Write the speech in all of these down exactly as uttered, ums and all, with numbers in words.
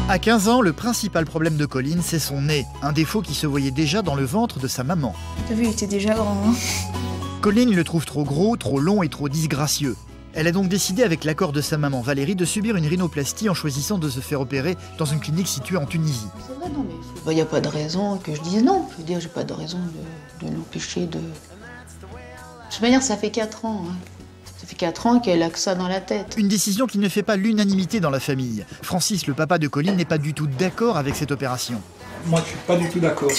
À quinze ans, le principal problème de Colline, c'est son nez, un défaut qui se voyait déjà dans le ventre de sa maman. T'as vu, il était déjà grand. Hein. Colline le trouve trop gros, trop long et trop disgracieux. Elle a donc décidé, avec l'accord de sa maman Valérie, de subir une rhinoplastie en choisissant de se faire opérer dans une clinique située en Tunisie. C'est vrai, non, mais il n'y a pas de raison que je dise non. Je veux dire, j'ai pas de raison de, de l'empêcher de... De toute manière, ça fait quatre ans. Hein. Ça fait quatre ans qu'elle a que ça dans la tête. Une décision qui ne fait pas l'unanimité dans la famille. Francis, le papa de Colline, n'est pas du tout d'accord avec cette opération. Moi, je suis pas du tout d'accord.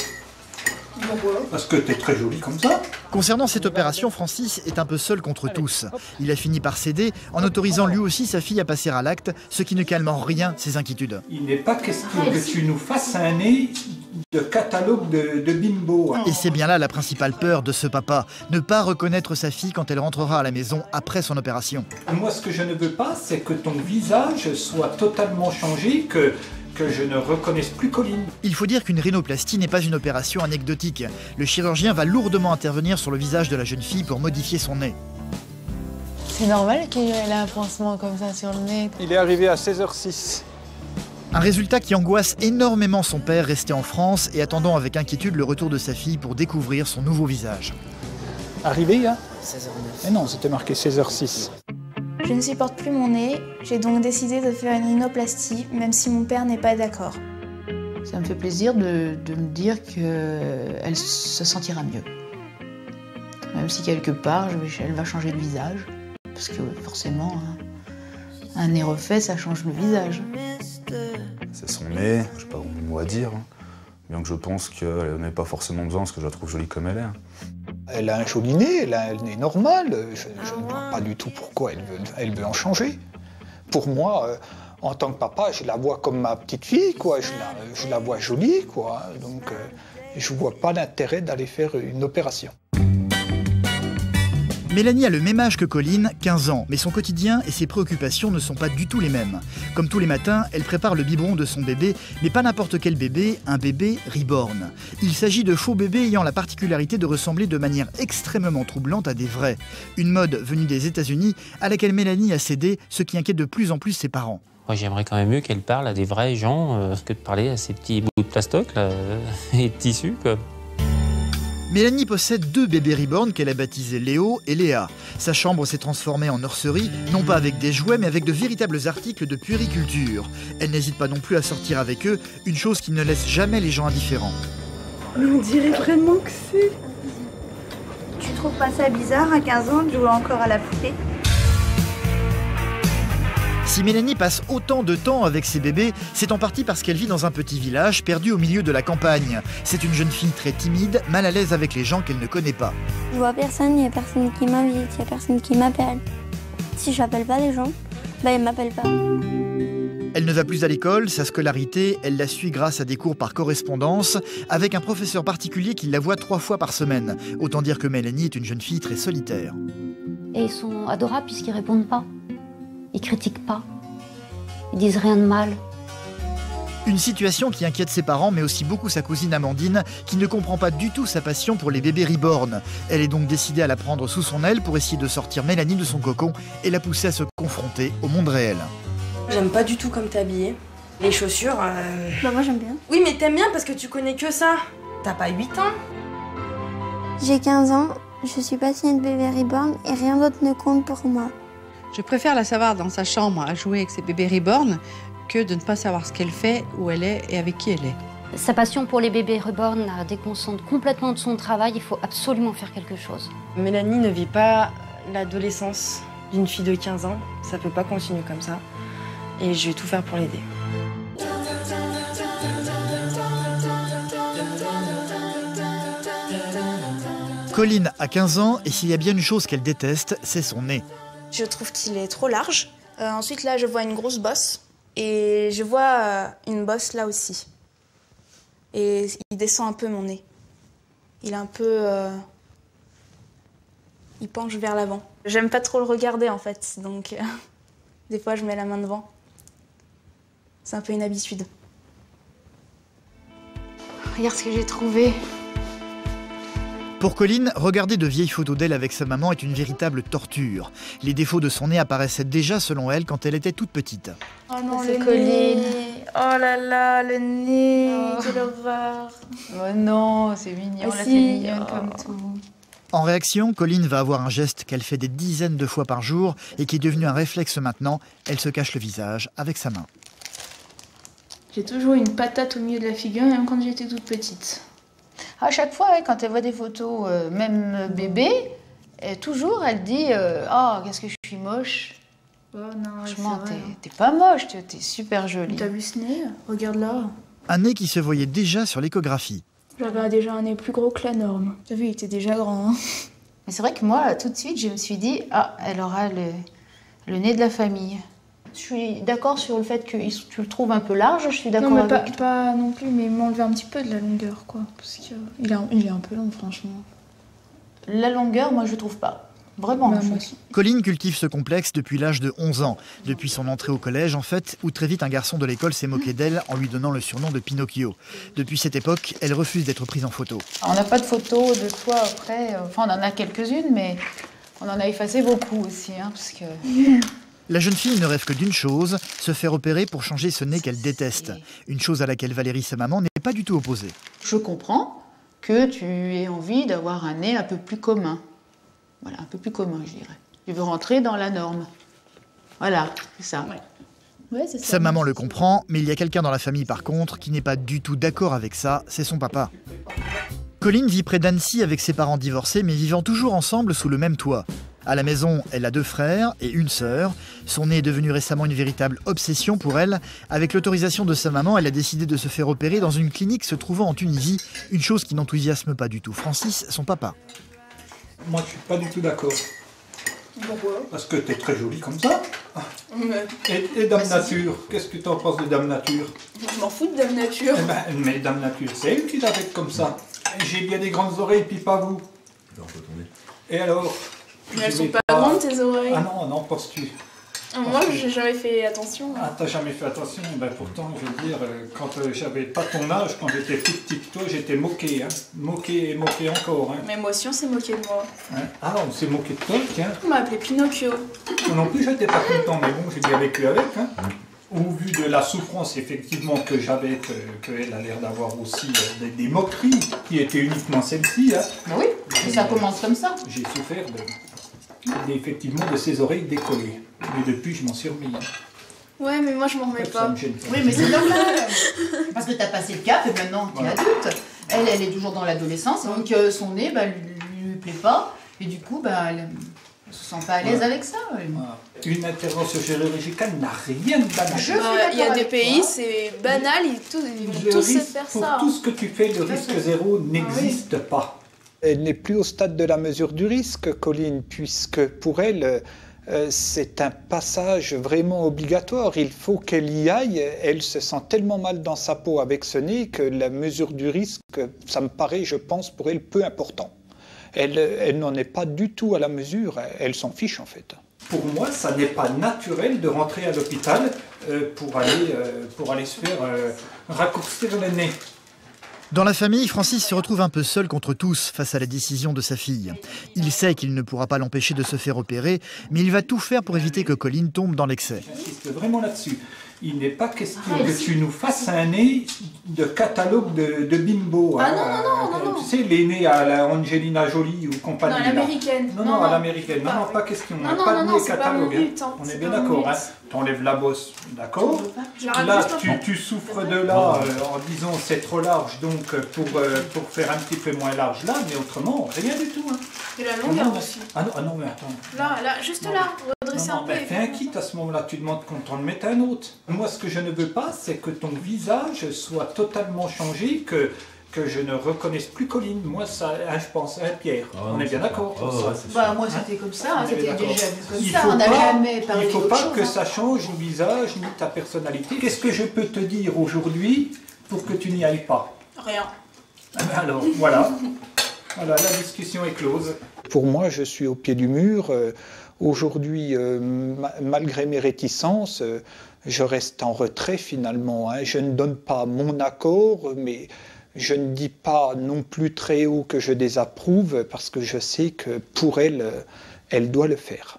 Parce que t'es très jolie comme ça. Concernant cette opération, Francis est un peu seul contre tous. Il a fini par céder en autorisant lui aussi sa fille à passer à l'acte, ce qui ne calme en rien ses inquiétudes. Il n'est pas question que tu nous fasses un nez de catalogue de, de bimbo. Et c'est bien là la principale peur de ce papa, ne pas reconnaître sa fille quand elle rentrera à la maison après son opération. Moi, ce que je ne veux pas, c'est que ton visage soit totalement changé, que... que je ne reconnaisse plus Colline. Il faut dire qu'une rhinoplastie n'est pas une opération anecdotique. Le chirurgien va lourdement intervenir sur le visage de la jeune fille pour modifier son nez. C'est normal qu'il ait un pansement comme ça sur le nez. Il est arrivé à seize heures six. Un résultat qui angoisse énormément son père, resté en France et attendant avec inquiétude le retour de sa fille pour découvrir son nouveau visage. Arrivé, hein seize heures neuf. Mais non, c'était marqué seize heures six. Je ne supporte plus mon nez, j'ai donc décidé de faire une rhinoplastie, même si mon père n'est pas d'accord. Ça me fait plaisir de, de me dire qu'elle se sentira mieux. Même si quelque part, je vais, elle va changer de visage. Parce que forcément, un, un nez refait, ça change le visage. C'est son nez, je n'ai pas beaucoup de mots à dire. Hein. Bien que je pense qu'elle n'en ait pas forcément besoin, parce que je la trouve jolie comme elle est. Hein. Elle a un joli nez, elle a un nez normal. Je, je ne vois pas du tout pourquoi elle veut, elle veut en changer. Pour moi, euh, en tant que papa, je la vois comme ma petite fille, quoi. Je la, je la vois jolie, quoi. Donc, euh, je ne vois pas l'intérêt d'aller faire une opération. Mélanie a le même âge que Colline, quinze ans, mais son quotidien et ses préoccupations ne sont pas du tout les mêmes. Comme tous les matins, elle prépare le biberon de son bébé, mais pas n'importe quel bébé, un bébé reborn. Il s'agit de faux bébés ayant la particularité de ressembler de manière extrêmement troublante à des vrais. Une mode venue des États-Unis à laquelle Mélanie a cédé, ce qui inquiète de plus en plus ses parents. Moi, j'aimerais quand même mieux qu'elle parle à des vrais gens euh, que de parler à ces petits bouts de plastoc là, euh, et de tissu, quoi. Mélanie possède deux bébés reborn qu'elle a baptisés Léo et Léa. Sa chambre s'est transformée en nurserie, non pas avec des jouets, mais avec de véritables articles de puériculture. Elle n'hésite pas non plus à sortir avec eux, une chose qui ne laisse jamais les gens indifférents. Mais on dirait vraiment que c'est... Tu trouves pas ça bizarre à quinze ans de jouer encore à la poupée ? Si Mélanie passe autant de temps avec ses bébés, c'est en partie parce qu'elle vit dans un petit village perdu au milieu de la campagne. C'est une jeune fille très timide, mal à l'aise avec les gens qu'elle ne connaît pas. Je vois personne, il n'y a personne qui m'invite, il n'y a personne qui m'appelle. Si je n'appelle pas les gens, bah ils ne m'appellent pas. Elle ne va plus à l'école, sa scolarité, elle la suit grâce à des cours par correspondance, avec un professeur particulier qui la voit trois fois par semaine. Autant dire que Mélanie est une jeune fille très solitaire. Et ils sont adorables puisqu'ils ne répondent pas. Ils critiquent pas. Ils disent rien de mal. Une situation qui inquiète ses parents, mais aussi beaucoup sa cousine Amandine, qui ne comprend pas du tout sa passion pour les bébés reborn. Elle est donc décidée à la prendre sous son aile pour essayer de sortir Mélanie de son cocon et la pousser à se confronter au monde réel. J'aime pas du tout comme t'es habillée. Les chaussures... Euh... Bah moi j'aime bien. Oui, mais t'aimes bien parce que tu connais que ça. T'as pas huit ans. J'ai quinze ans, je suis passionnée de bébés reborn et rien d'autre ne compte pour moi. Je préfère la savoir dans sa chambre à jouer avec ses bébés reborn que de ne pas savoir ce qu'elle fait, où elle est et avec qui elle est. Sa passion pour les bébés reborn la déconcentre complètement de son travail. Il faut absolument faire quelque chose. Mélanie ne vit pas l'adolescence d'une fille de quinze ans. Ça peut pas continuer comme ça. Et je vais tout faire pour l'aider. Colline a quinze ans et s'il y a bien une chose qu'elle déteste, c'est son nez. Je trouve qu'il est trop large. Euh, ensuite, là, je vois une grosse bosse. Et je vois euh, une bosse là aussi. Et il descend un peu mon nez. Il est un peu... Euh... Il penche vers l'avant. J'aime pas trop le regarder, en fait. Donc, euh... des fois, je mets la main devant. C'est un peu une habitude. Regarde ce que j'ai trouvé. Pour Colline, regarder de vieilles photos d'elle avec sa maman est une véritable torture. Les défauts de son nez apparaissaient déjà selon elle quand elle était toute petite. Oh non, C'est le Colline. nez. Oh là là, le nez, Oh. quelle horreur. Oh non, c'est mignon, Ah là, si. c'est mignonne Oh. comme tout. En réaction, Colline va avoir un geste qu'elle fait des dizaines de fois par jour et qui est devenu un réflexe maintenant. Elle se cache le visage avec sa main. J'ai toujours une patate au milieu de la figure, même quand j'étais toute petite. À chaque fois, ouais, quand elle voit des photos, euh, même euh, bébé, et toujours elle dit euh, « Oh, qu'est-ce que je suis moche !» Oh non, Franchement, c'est t'es vrai, hein. t'es pas moche, t'es t'es super jolie. T'as vu ce nez? Regarde là. Un nez qui se voyait déjà sur l'échographie. J'avais déjà un nez plus gros que la norme. T'as vu, il était déjà grand. Hein. Mais c'est vrai que moi, tout de suite, je me suis dit « Ah, elle aura le, le nez de la famille. » Je suis d'accord sur le fait que tu le trouves un peu large, je suis d'accord Non, mais pas, avec. pas non plus, mais m'enlever un petit peu de la longueur, quoi. Parce qu'il est, un- il est un peu long, franchement. La longueur, moi, je trouve pas. Vraiment. Bah, je- moi aussi. Colline cultive ce complexe depuis l'âge de onze ans, depuis son entrée au collège en fait, où très vite un garçon de l'école s'est moqué d'elle en lui donnant le surnom de Pinocchio. Depuis cette époque, elle refuse d'être prise en photo. On n'a pas de photos de toi après. euh, Enfin, on en a quelques-unes, mais on en a effacé beaucoup aussi, hein, parce que. La jeune fille ne rêve que d'une chose, se faire opérer pour changer ce nez qu'elle déteste. Une chose à laquelle Valérie, sa maman, n'est pas du tout opposée. Je comprends que tu aies envie d'avoir un nez un peu plus commun. Voilà, un peu plus commun, je dirais. Tu veux rentrer dans la norme. Voilà, c'est ça. Ouais, c'est ça. Sa maman le comprend, mais il y a quelqu'un dans la famille par contre qui n'est pas du tout d'accord avec ça, c'est son papa. Colline vit près d'Annecy avec ses parents divorcés mais vivant toujours ensemble sous le même toit. À la maison, elle a deux frères et une sœur. Son nez est devenu récemment une véritable obsession pour elle. Avec l'autorisation de sa maman, elle a décidé de se faire opérer dans une clinique se trouvant en Tunisie, une chose qui n'enthousiasme pas du tout Francis, son papa. Moi, je suis pas du tout d'accord. Pourquoi? Parce que t'es très jolie comme ça. Et, et Dame Nature, qu'est-ce que t'en penses de Dame Nature? Je m'en fous de Dame Nature. Eh ben, mais Dame Nature, c'est elle qui l'a faite comme ça. J'ai bien des grandes oreilles, puis pas vous. Et alors? Mais elles Je sont vais pas grandes, tes oreilles. Ah non, non, penses-tu? Moi, j'ai jamais fait attention. Ah, t'as jamais fait attention? Ben pourtant, je veux dire, euh, quand euh, j'avais pas ton âge, quand j'étais plus petite que toi, j'étais moqué, hein. Moqué et moqué encore, hein. Mais moi aussi, on s'est moqué de moi. Hein. Ah non, on s'est moqué de toi, tiens. On m'a appelé Pinocchio. Moi non plus, j'étais pas content, mais bon, j'ai bien vécu avec, hein. Au vu de la souffrance, effectivement, que j'avais, que, qu'elle a l'air d'avoir aussi euh, des, des moqueries, qui étaient uniquement celles-ci, hein. Ben oui, et ça commence comme ça. J'ai souffert de, effectivement de ses oreilles décollées. Mais depuis, je m'en suis remis. Ouais, mais moi, je m'en remets Ça pas. me gêne pas. Oui, mais c'est normal. Parce que t'as passé le cap et maintenant t'es Voilà. adulte. Elle, elle est toujours dans l'adolescence, donc euh, son nez, bah, lui, lui, lui plaît pas. Et du coup, bah, elle, elle se sent pas à l'aise Voilà. avec ça. Voilà. Une intervention chirurgicale n'a rien de banal. Je- Euh, Il y a d'accord des avec pays, toi. c'est banal, ils, tous, ils vont Le tous se risque- faire pour ça. tout ce que tu fais, le à risque fait. zéro n'existe pas. Elle n'est plus au stade de la mesure du risque, Colline, puisque pour elle, euh, c'est un passage vraiment obligatoire. Il faut qu'elle y aille. Elle se sent tellement mal dans sa peau avec ce nez que la mesure du risque, ça me paraît, je pense, pour elle, peu important. Elle, elle n'en est pas du tout à la mesure. Elle s'en fiche, en fait. Pour moi, ça n'est pas naturel de rentrer à l'hôpital euh, pour, aller, euh, pour aller se faire euh, raccourcir le nez. Dans la famille, Francis se retrouve un peu seul contre tous face à la décision de sa fille. Il sait qu'il ne pourra pas l'empêcher de se faire opérer, mais il va tout faire pour éviter que Colline tombe dans l'excès. J'insiste vraiment là-dessus. Il n'est pas question que tu nous fasses un nez de catalogue de, de bimbo. Ah hein. non, non, non, non, non. Tu sais, les nez à la Angelina Jolie ou compagnie. Non, là. l'américaine. Non, non, à l'américaine. Non, non, pas question. Non, hein. non, pas non, de non, nez c'est pas catalogue. mon hein. but, hein. On C'est est bien pas mon d'accord. but. Hein. T'enlèves la bosse, d'accord. Je la rate Là, juste un tu, peu. tu souffres de là euh, en disant c'est trop large, donc euh, pour, euh, pour faire un petit peu moins large là, mais autrement, rien du tout. Hein. Et la Non, longueur non, aussi. Ah non, ah non, mais attends. Là, là, juste Non, là, Non, redresser non, un peu. ben et fais faire un comme kit ça. à ce moment-là, tu demandes qu'on t'en mette un autre. Moi, ce que je ne veux pas, c'est que ton visage soit totalement changé, que, que je ne reconnaisse plus Colline. Moi, ça, hein, je pense, hein, Pierre, Ah, on non, est bien c'est d'accord pas- pour oh, ça. ouais, c'est Bah, sûr. moi, c'était comme ça, On est c'était bien déjà d'accord. vu comme Il ça. faut On n'a pas- jamais parlé Il ne faut d'autre pas chose, que hein. ça change le visage ni ta personnalité. Qu'est-ce que je peux te dire aujourd'hui pour que tu n'y ailles pas? Rien. Ah ben alors, voilà. Voilà, la discussion est close. Pour moi, je suis au pied du mur. Euh, Aujourd'hui, euh, ma- malgré mes réticences, euh, je reste en retrait finalement. Hein. Je ne donne pas mon accord, mais, Je ne dis pas non plus très haut que je désapprouve parce que je sais que pour elle, elle doit le faire.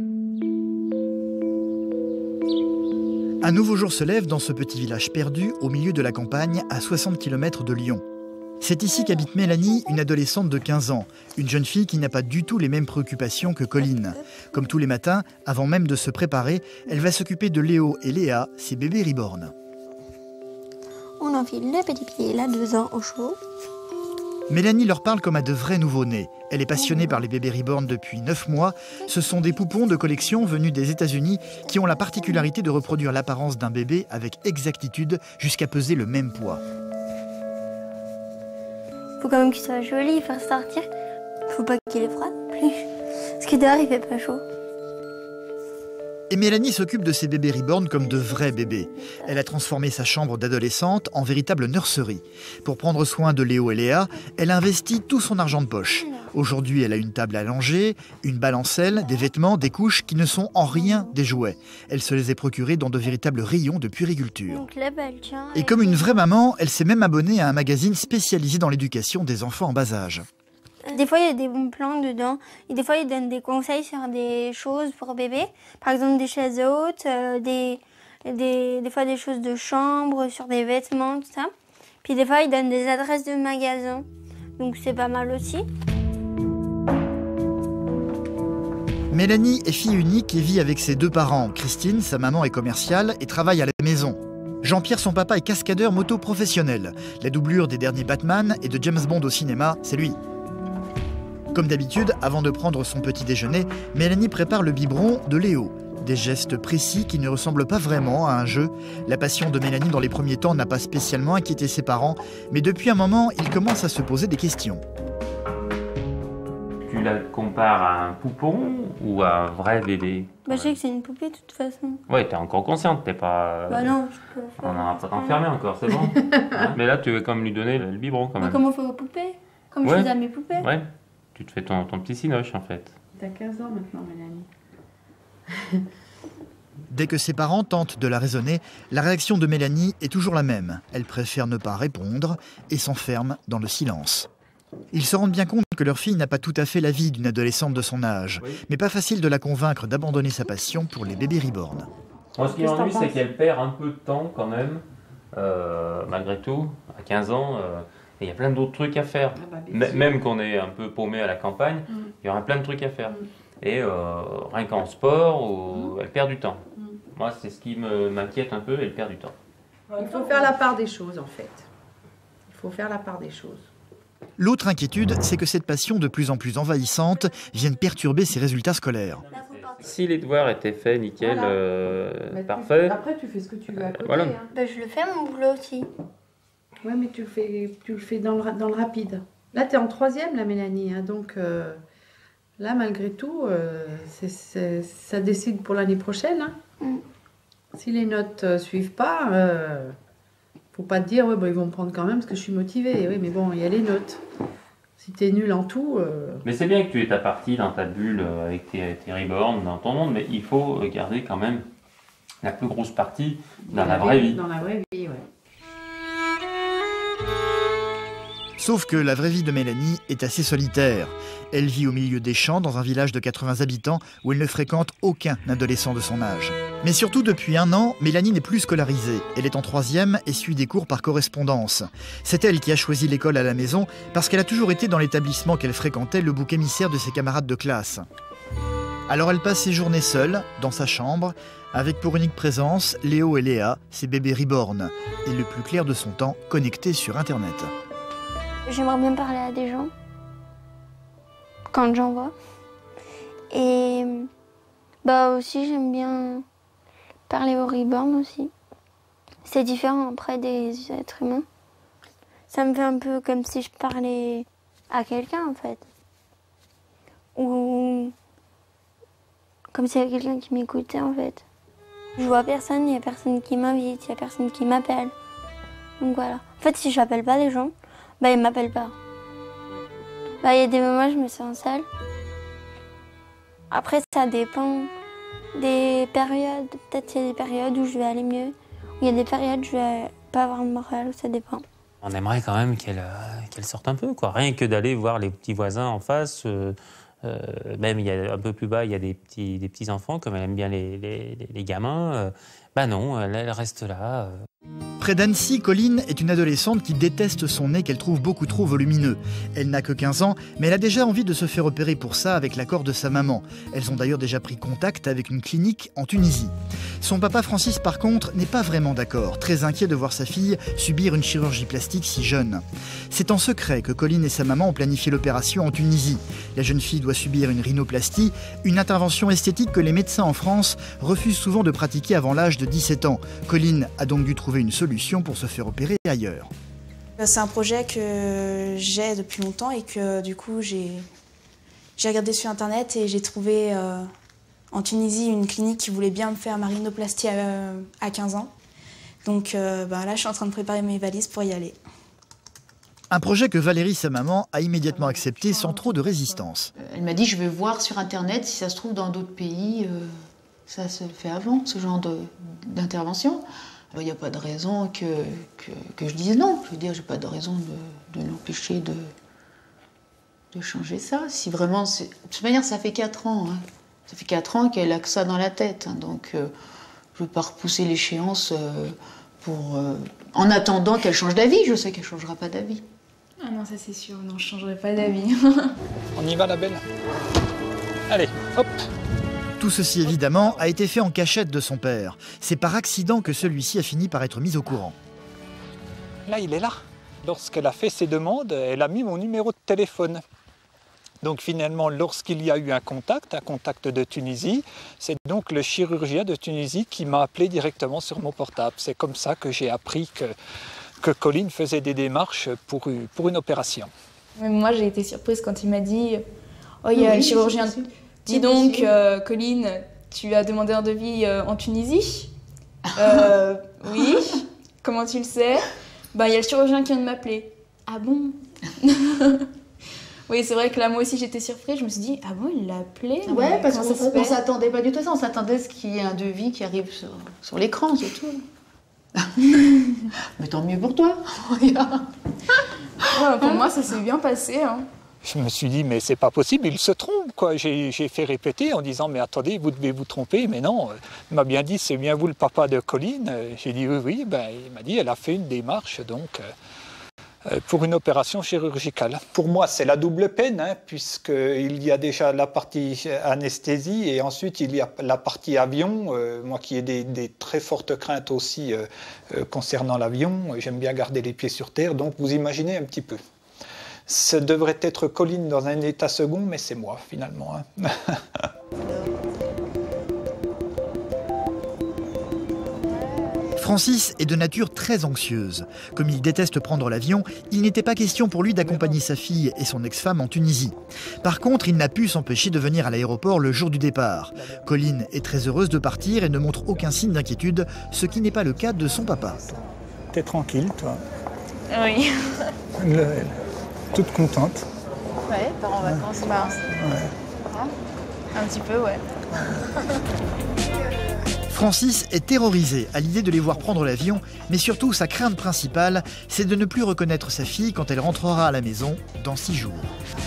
Un nouveau jour se lève dans ce petit village perdu au milieu de la campagne à soixante kilomètres de Lyon. C'est ici qu'habite Mélanie, une adolescente de quinze ans, une jeune fille qui n'a pas du tout les mêmes préoccupations que Colline. Comme tous les matins, avant même de se préparer, elle va s'occuper de Léo et Léa, ses bébés reborn. On enfile le petit pied, là, deux ans au chaud. Mélanie leur parle comme à de vrais nouveau-nés. Elle est passionnée par les bébés reborn depuis neuf mois. Ce sont des poupons de collection venus des États-Unis qui ont la particularité de reproduire l'apparence d'un bébé avec exactitude jusqu'à peser le même poids. Faut quand même qu'il soit joli, faire sortir. Faut pas qu'il ait froid non plus. Parce que dehors il fait pas chaud. Et Mélanie s'occupe de ses bébés reborn comme de vrais bébés. Elle a transformé sa chambre d'adolescente en véritable nurserie. Pour prendre soin de Léo et Léa, elle a investi tout son argent de poche. Aujourd'hui, elle a une table à langer, une balancelle, des vêtements, des couches qui ne sont en rien des jouets. Elle se les est procurés dans de véritables rayons de puériculture. Donc là, bah, elle tient, et comme une vraie maman, elle s'est même abonnée à un magazine spécialisé dans l'éducation des enfants en bas âge. Des fois, il y a des bons plans dedans. Et des fois, ils donnent des conseils sur des choses pour bébé. Par exemple, des chaises hautes, euh, des, des, des fois des choses de chambre, sur des vêtements, tout ça. Puis des fois, ils donnent des adresses de magasins. Donc c'est pas mal aussi. Mélanie est fille unique et vit avec ses deux parents. Christine, sa maman, est commerciale et travaille à la maison. Jean-Pierre, son papa, est cascadeur moto professionnel. La doublure des derniers Batman et de James Bond au cinéma, c'est lui. Comme d'habitude, avant de prendre son petit déjeuner, Mélanie prépare le biberon de Léo. Des gestes précis qui ne ressemblent pas vraiment à un jeu. La passion de Mélanie dans les premiers temps n'a pas spécialement inquiété ses parents, mais depuis un moment, ils commencent à se poser des questions. Tu la compares à un poupon ou à un vrai bébé? Bah, je sais que c'est une poupée de toute façon. Ouais, t'es encore consciente, t'es pas... Bah non, je peux faire... On a pas enfermé encore, c'est bon. Hein? Mais là, tu veux comme lui donner le biberon quand même. Bah, comme on fait aux poupées. Comme ouais. je faisais à mes poupées. Ouais. Tu te fais ton, ton petit cinoche en fait. T'as quinze ans maintenant, Mélanie. Dès que ses parents tentent de la raisonner, la réaction de Mélanie est toujours la même. Elle préfère ne pas répondre et s'enferme dans le silence. Ils se rendent bien compte que leur fille n'a pas tout à fait la vie d'une adolescente de son âge, oui. Mais pas facile de la convaincre d'abandonner sa passion pour les bébés reborn. Moi, ce qui m'ennuie, c'est qu'elle perd un peu de temps quand même, euh, malgré tout, à quinze ans. Euh, Et il y a plein d'autres trucs à faire. Ah bah, M- même qu'on est un peu paumé à la campagne, mm. il y aura plein de trucs à faire. Mm. Et euh, rien qu'en sport, ou... mm. elle perd du temps. Mm. Moi, c'est ce qui me, m'inquiète un peu, elle perd du temps. Il faut faire la part des choses, en fait. Il faut faire la part des choses. L'autre inquiétude, c'est que cette passion de plus en plus envahissante vienne perturber ses résultats scolaires. Si les devoirs étaient faits, nickel, voilà. euh, parfait. Après, tu fais ce que tu veux à côté. Voilà. Hein. Bah, je le fais, mon boulot aussi. Ouais, mais tu le fais, tu le fais dans, le, dans le rapide. Là, tu es en troisième, la Mélanie. Hein, donc, euh, là, malgré tout, euh, c'est, c'est, ça décide pour l'année prochaine. Hein. Mm. Si les notes ne euh, suivent pas, euh, faut pas te dire, ouais, bah, ils vont me prendre quand même parce que je suis motivée. Oui, mais bon, il y a les notes. Si tu es nul en tout... Euh... Mais c'est bien que tu aies ta partie dans ta bulle avec tes, tes reborn, dans ton monde, mais il faut garder quand même la plus grosse partie dans, dans la, la vraie vie. Dans la vraie vie, ouais. Sauf que la vraie vie de Mélanie est assez solitaire. Elle vit au milieu des champs dans un village de quatre-vingts habitants où elle ne fréquente aucun adolescent de son âge. Mais surtout depuis un an, Mélanie n'est plus scolarisée. Elle est en troisième et suit des cours par correspondance. C'est elle qui a choisi l'école à la maison parce qu'elle a toujours été dans l'établissement qu'elle fréquentait le bouc émissaire de ses camarades de classe. Alors elle passe ses journées seule, dans sa chambre, avec pour unique présence Léo et Léa, ses bébés reborn, et le plus clair de son temps, connectés sur Internet. J'aimerais bien parler à des gens, quand j'en vois. Et bah aussi, j'aime bien parler aux reborn aussi. C'est différent après des êtres humains. Ça me fait un peu comme si je parlais à quelqu'un en fait. Ou comme s'il y avait quelqu'un qui m'écoutait en fait. Je vois personne, il n'y a personne qui m'invite, il n'y a personne qui m'appelle. Donc voilà. En fait, si je n'appelle pas les gens, bah ils m'appellent pas. Bah il y a des moments où je me sens seule. Après ça dépend des périodes. Peut-être il y a des périodes où je vais aller mieux. Ou il y a des périodes où je vais pas avoir le moral, ça dépend. On aimerait quand même qu'elle euh, qu'elle sorte un peu, quoi. Rien que d'aller voir les petits voisins en face. Euh, euh, même il y a, un peu plus bas, il y a des petits, des petits enfants, comme elle aime bien les, les, les gamins. Euh, bah non, elle, elle reste là. Euh. Près d'Annecy, Colline est une adolescente qui déteste son nez qu'elle trouve beaucoup trop volumineux. Elle n'a que quinze ans, mais elle a déjà envie de se faire opérer pour ça avec l'accord de sa maman. Elles ont d'ailleurs déjà pris contact avec une clinique en Tunisie. Son papa Francis, par contre, n'est pas vraiment d'accord, très inquiet de voir sa fille subir une chirurgie plastique si jeune. C'est en secret que Colline et sa maman ont planifié l'opération en Tunisie. La jeune fille doit subir une rhinoplastie, une intervention esthétique que les médecins en France refusent souvent de pratiquer avant l'âge de dix-sept ans. Colline a donc dû trouver une solution pour se faire opérer ailleurs. C'est un projet que j'ai depuis longtemps et que du coup j'ai regardé sur internet et j'ai trouvé euh, en Tunisie une clinique qui voulait bien me faire ma rhinoplastie à, à quinze ans. Donc euh, ben là je suis en train de préparer mes valises pour y aller. Un projet que Valérie, sa maman, a immédiatement accepté sans trop de résistance. Elle m'a dit je vais voir sur internet si ça se trouve dans d'autres pays, euh, ça se fait avant ce genre d'intervention. Il n'y a pas de raison que, que, que je dise non. Je veux dire, j'ai pas de raison de, de l'empêcher de, de changer ça. Si vraiment, de toute manière, ça fait quatre ans. Hein. Ça fait quatre ans qu'elle a que ça dans la tête. Hein. Donc, euh, je ne veux pas repousser l'échéance euh, pour, euh, en attendant qu'elle change d'avis. Je sais qu'elle ne changera pas d'avis. Ah non, ça c'est sûr. Non, je ne changerai pas d'avis. On y va, la belle? Allez, hop. Tout ceci, évidemment, a été fait en cachette de son père. C'est par accident que celui-ci a fini par être mis au courant. Là, il est là. Lorsqu'elle a fait ses demandes, elle a mis mon numéro de téléphone. Donc finalement, lorsqu'il y a eu un contact, un contact de Tunisie, c'est donc le chirurgien de Tunisie qui m'a appelé directement sur mon portable. C'est comme ça que j'ai appris que, que Colline faisait des démarches pour, pour une opération. Même moi, j'ai été surprise quand il m'a dit « Oh, il y a oui, le chirurgien... » Dis donc, euh, Colline, tu as demandé un devis euh, en Tunisie? euh, Oui. Comment tu le sais? Ben, il y a le chirurgien qui vient de m'appeler. Ah bon? Oui, c'est vrai que là, moi aussi, j'étais surprise. Je me suis dit, ah bon, il l'a appelé? Ouais, parce qu'on ne s'attendait pas du tout à ça. On s'attendait à ce qu'il y ait un devis qui arrive sur, sur l'écran, c'est tout. Mais tant mieux pour toi. Ouais, pour moi, ça s'est bien passé. Hein. Je me suis dit, mais c'est pas possible, il se trompe, quoi. J'ai fait répéter en disant, mais attendez, vous devez vous tromper. Mais non, il m'a bien dit, c'est bien vous le papa de Colline. J'ai dit, oui, oui. Ben, il m'a dit, elle a fait une démarche, donc, euh, pour une opération chirurgicale. Pour moi, c'est la double peine, hein, puisqu'il y a déjà la partie anesthésie et ensuite, il y a la partie avion. Euh, moi qui ai des, des très fortes craintes aussi euh, euh, concernant l'avion, j'aime bien garder les pieds sur terre, donc vous imaginez un petit peu. Ce devrait être Colline dans un état second, mais c'est moi, finalement. Hein. Francis est de nature très anxieuse. Comme il déteste prendre l'avion, il n'était pas question pour lui d'accompagner sa fille et son ex-femme en Tunisie. Par contre, il n'a pu s'empêcher de venir à l'aéroport le jour du départ. Colline est très heureuse de partir et ne montre aucun signe d'inquiétude, ce qui n'est pas le cas de son papa. T'es tranquille, toi? Oui. Le... Toute contente. Ouais, part en vacances. Ouais. Bah, ouais. Un petit peu, ouais. Francis est terrorisé à l'idée de les voir prendre l'avion, mais surtout sa crainte principale, c'est de ne plus reconnaître sa fille quand elle rentrera à la maison dans six jours.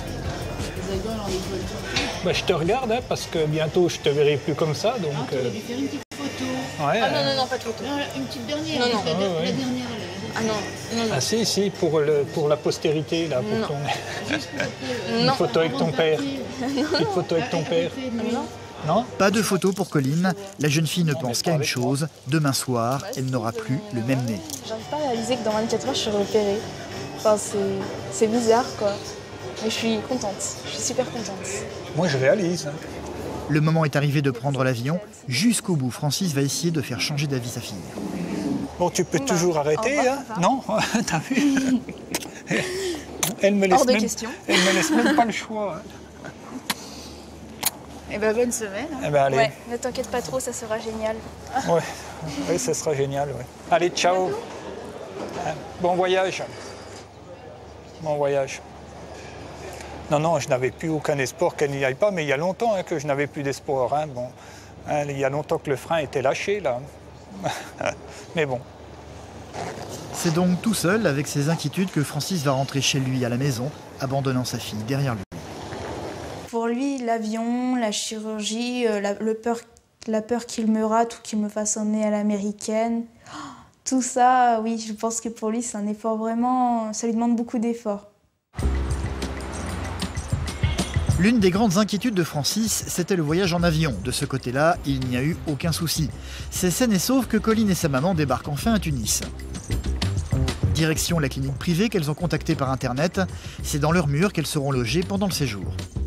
Bah, je te regarde, hein, parce que bientôt je te verrai plus comme ça, donc. Ah, tu aurais dû faire une petite photo. Ouais. Ah non, non, non, pas de photo. Non, une petite dernière. Non, non. La, Ah, ouais. la dernière. Ah non, non, non. Ah si, si, pour, le, pour la postérité, là, pour non. ton... Juste pour Une non. photo avec ton père. Une photo avec ton père. Non. Non? Pas de photo pour Colline. La jeune fille ne pense qu'à une chose. Demain soir, elle n'aura plus le même nez. J'arrive pas à réaliser que dans vingt-quatre heures, je serai opérée. Enfin, c'est bizarre, quoi. Mais je suis contente. Je suis super contente. Moi, je réalise. Hein. Le moment est arrivé de prendre l'avion. Jusqu'au bout, Francis va essayer de faire changer d'avis sa fille. Bon, tu peux Bah, toujours arrêter, revoir, hein? Non? T'as vu? Elle me laisse Hors de même, question. elle me laisse même pas le choix. Hein. Eh ben, bonne semaine. Hein. Eh ben, allez. Ouais, ne t'inquiète pas trop, ça sera génial. Ouais, ouais, ça sera génial. Ouais. Allez, ciao. Bon voyage. Bon voyage. Non, non, je n'avais plus aucun espoir qu'elle n'y aille pas, mais il y a longtemps hein, que je n'avais plus d'espoir. Hein. Bon, hein, il y a longtemps que le frein était lâché, là. Mais bon, C'est donc tout seul, avec ses inquiétudes, que Francis va rentrer chez lui à la maison, abandonnant sa fille derrière lui. Pour lui, l'avion, la chirurgie, euh, la, le peur, la peur qu'il me rate ou qu'il me fasse emmener à l'américaine, oh, tout ça, oui, je pense que pour lui, c'est un effort vraiment... Ça lui demande beaucoup d'efforts. L'une des grandes inquiétudes de Francis, c'était le voyage en avion. De ce côté-là, il n'y a eu aucun souci. C'est sain et sauf que Colline et sa maman débarquent enfin à Tunis. Direction la clinique privée qu'elles ont contactée par Internet. C'est dans leur mur qu'elles seront logées pendant le séjour.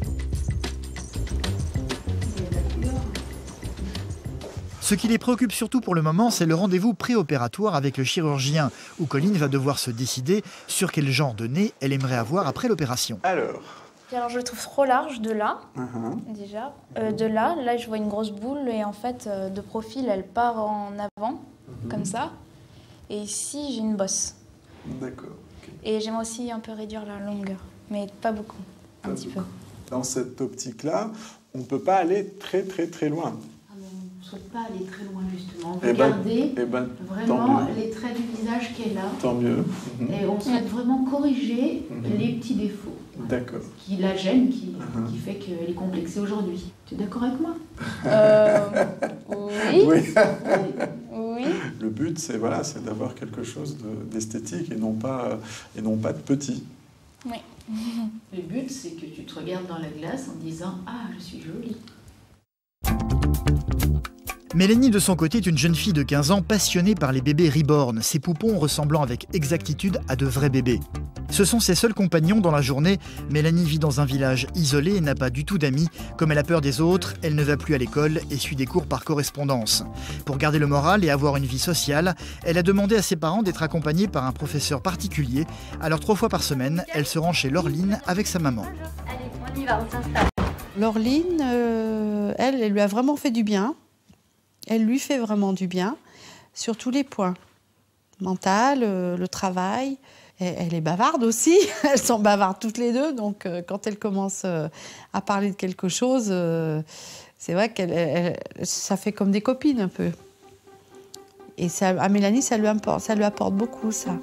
Ce qui les préoccupe surtout pour le moment, c'est le rendez-vous préopératoire avec le chirurgien, où Colline va devoir se décider sur quel genre de nez elle aimerait avoir après l'opération. Alors Alors je le trouve trop large de là, uh-huh. déjà. Euh, de là, là je vois une grosse boule et en fait euh, de profil elle part en avant, uh-huh. comme ça. Et ici j'ai une bosse. D'accord. Okay. Et j'aime aussi un peu réduire la longueur, mais pas beaucoup, un pas petit beaucoup. peu. Dans cette optique-là, on ne peut pas aller très très très loin. Ah bon, on ne souhaite pas aller très loin justement. Eh ben, Regardez eh ben, vraiment les traits du visage qui est là. Tant mieux. Mm-hmm. Et on souhaite vraiment corriger mm-hmm. les petits défauts. D'accord. Qui la gêne, qui, uh-huh. qui fait qu'elle est complexée aujourd'hui. Tu es d'accord avec moi? euh, Oui. Oui. Oui. Le but, c'est voilà, c'est d'avoir quelque chose d'esthétique et non pas et non pas de petit. Oui. Le but, c'est que tu te regardes dans la glace en disant « Ah, je suis jolie ». Mélanie, de son côté, est une jeune fille de quinze ans passionnée par les bébés reborn, ces poupons ressemblant avec exactitude à de vrais bébés. Ce sont ses seuls compagnons dans la journée. Mélanie vit dans un village isolé et n'a pas du tout d'amis. Comme elle a peur des autres, elle ne va plus à l'école et suit des cours par correspondance. Pour garder le moral et avoir une vie sociale, elle a demandé à ses parents d'être accompagnée par un professeur particulier. Alors trois fois par semaine, elle se rend chez Laureline avec sa maman. Allez, on y va, on s'installe. Laureline, euh, elle, elle lui a vraiment fait du bien. Elle lui fait vraiment du bien sur tous les points. Mental, euh, le travail. Et elle est bavarde aussi. Elles sont bavardes toutes les deux. Donc, euh, quand elle commence euh, à parler de quelque chose, euh, c'est vrai que ça fait comme des copines un peu. Et ça, à Mélanie, ça lui apporte, ça lui apporte beaucoup, ça.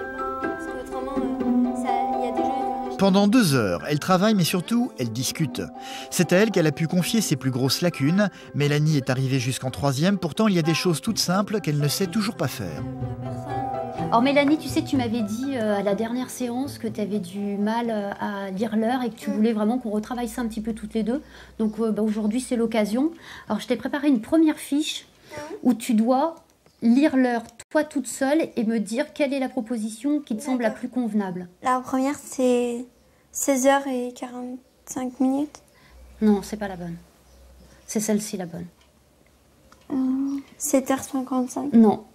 Pendant deux heures, elle travaille, mais surtout, elle discute. C'est à elle qu'elle a pu confier ses plus grosses lacunes. Mélanie est arrivée jusqu'en troisième, pourtant il y a des choses toutes simples qu'elle ne sait toujours pas faire. Alors Mélanie, tu sais, tu m'avais dit euh, à la dernière séance que tu avais du mal euh, à lire l'heure et que tu voulais vraiment qu'on retravaille ça un petit peu toutes les deux. Donc euh, bah, aujourd'hui, c'est l'occasion. Alors je t'ai préparé une première fiche où tu dois lire l'heure toi toute seule et me dire quelle est la proposition qui te semble la plus convenable. La première, c'est seize heures quarante-cinq minutes. Non, c'est pas la bonne. C'est celle-ci la bonne. Euh, sept heures cinquante-cinq. Non.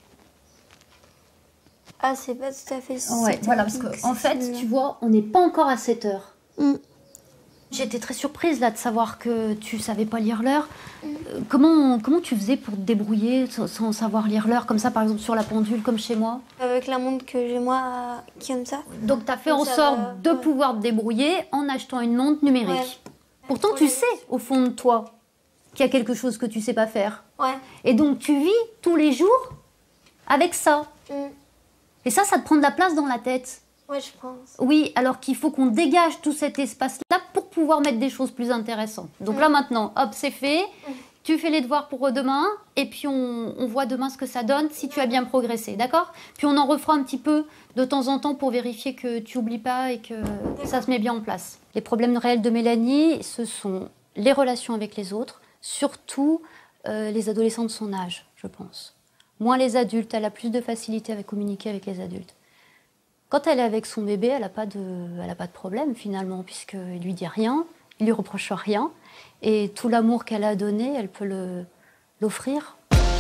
Ah, c'est pas tout à fait ça. Ouais, voilà, parce qu'en en fait, tu vois, on n'est pas encore à sept heures. Mm. J'étais très surprise là de savoir que tu savais pas lire l'heure. Mm. Euh, comment, comment tu faisais pour te débrouiller sans, sans savoir lire l'heure, comme ça, par exemple, sur la pendule, comme chez moi? Avec la montre que j'ai moi, comme ça. Donc, tu as fait comme en ça sorte va, de ouais. pouvoir te débrouiller en achetant une montre numérique. Ouais. Pourtant, tu sais, au fond de toi, qu'il y a quelque chose que tu sais pas faire. Ouais. Et donc, tu vis tous les jours avec ça. Mm. Et ça, ça te prend de la place dans la tête. Oui, je pense. Oui, alors qu'il faut qu'on dégage tout cet espace-là pour pouvoir mettre des choses plus intéressantes. Donc mmh. là, maintenant, hop, c'est fait. Mmh. Tu fais les devoirs pour demain. Et puis, on, on voit demain ce que ça donne, si tu as bien progressé, d'accord? Puis, on en refera un petit peu de temps en temps pour vérifier que tu n'oublies pas et que ça se met bien en place. Les problèmes réels de Mélanie, ce sont les relations avec les autres, surtout euh, les adolescents de son âge, je pense. Moins les adultes, elle a plus de facilité à communiquer avec les adultes. Quand elle est avec son bébé, elle n'a pas de, elle n'a pas de problème finalement, puisqu'il ne lui dit rien, il ne lui reproche rien. Et tout l'amour qu'elle a donné, elle peut le, l'offrir.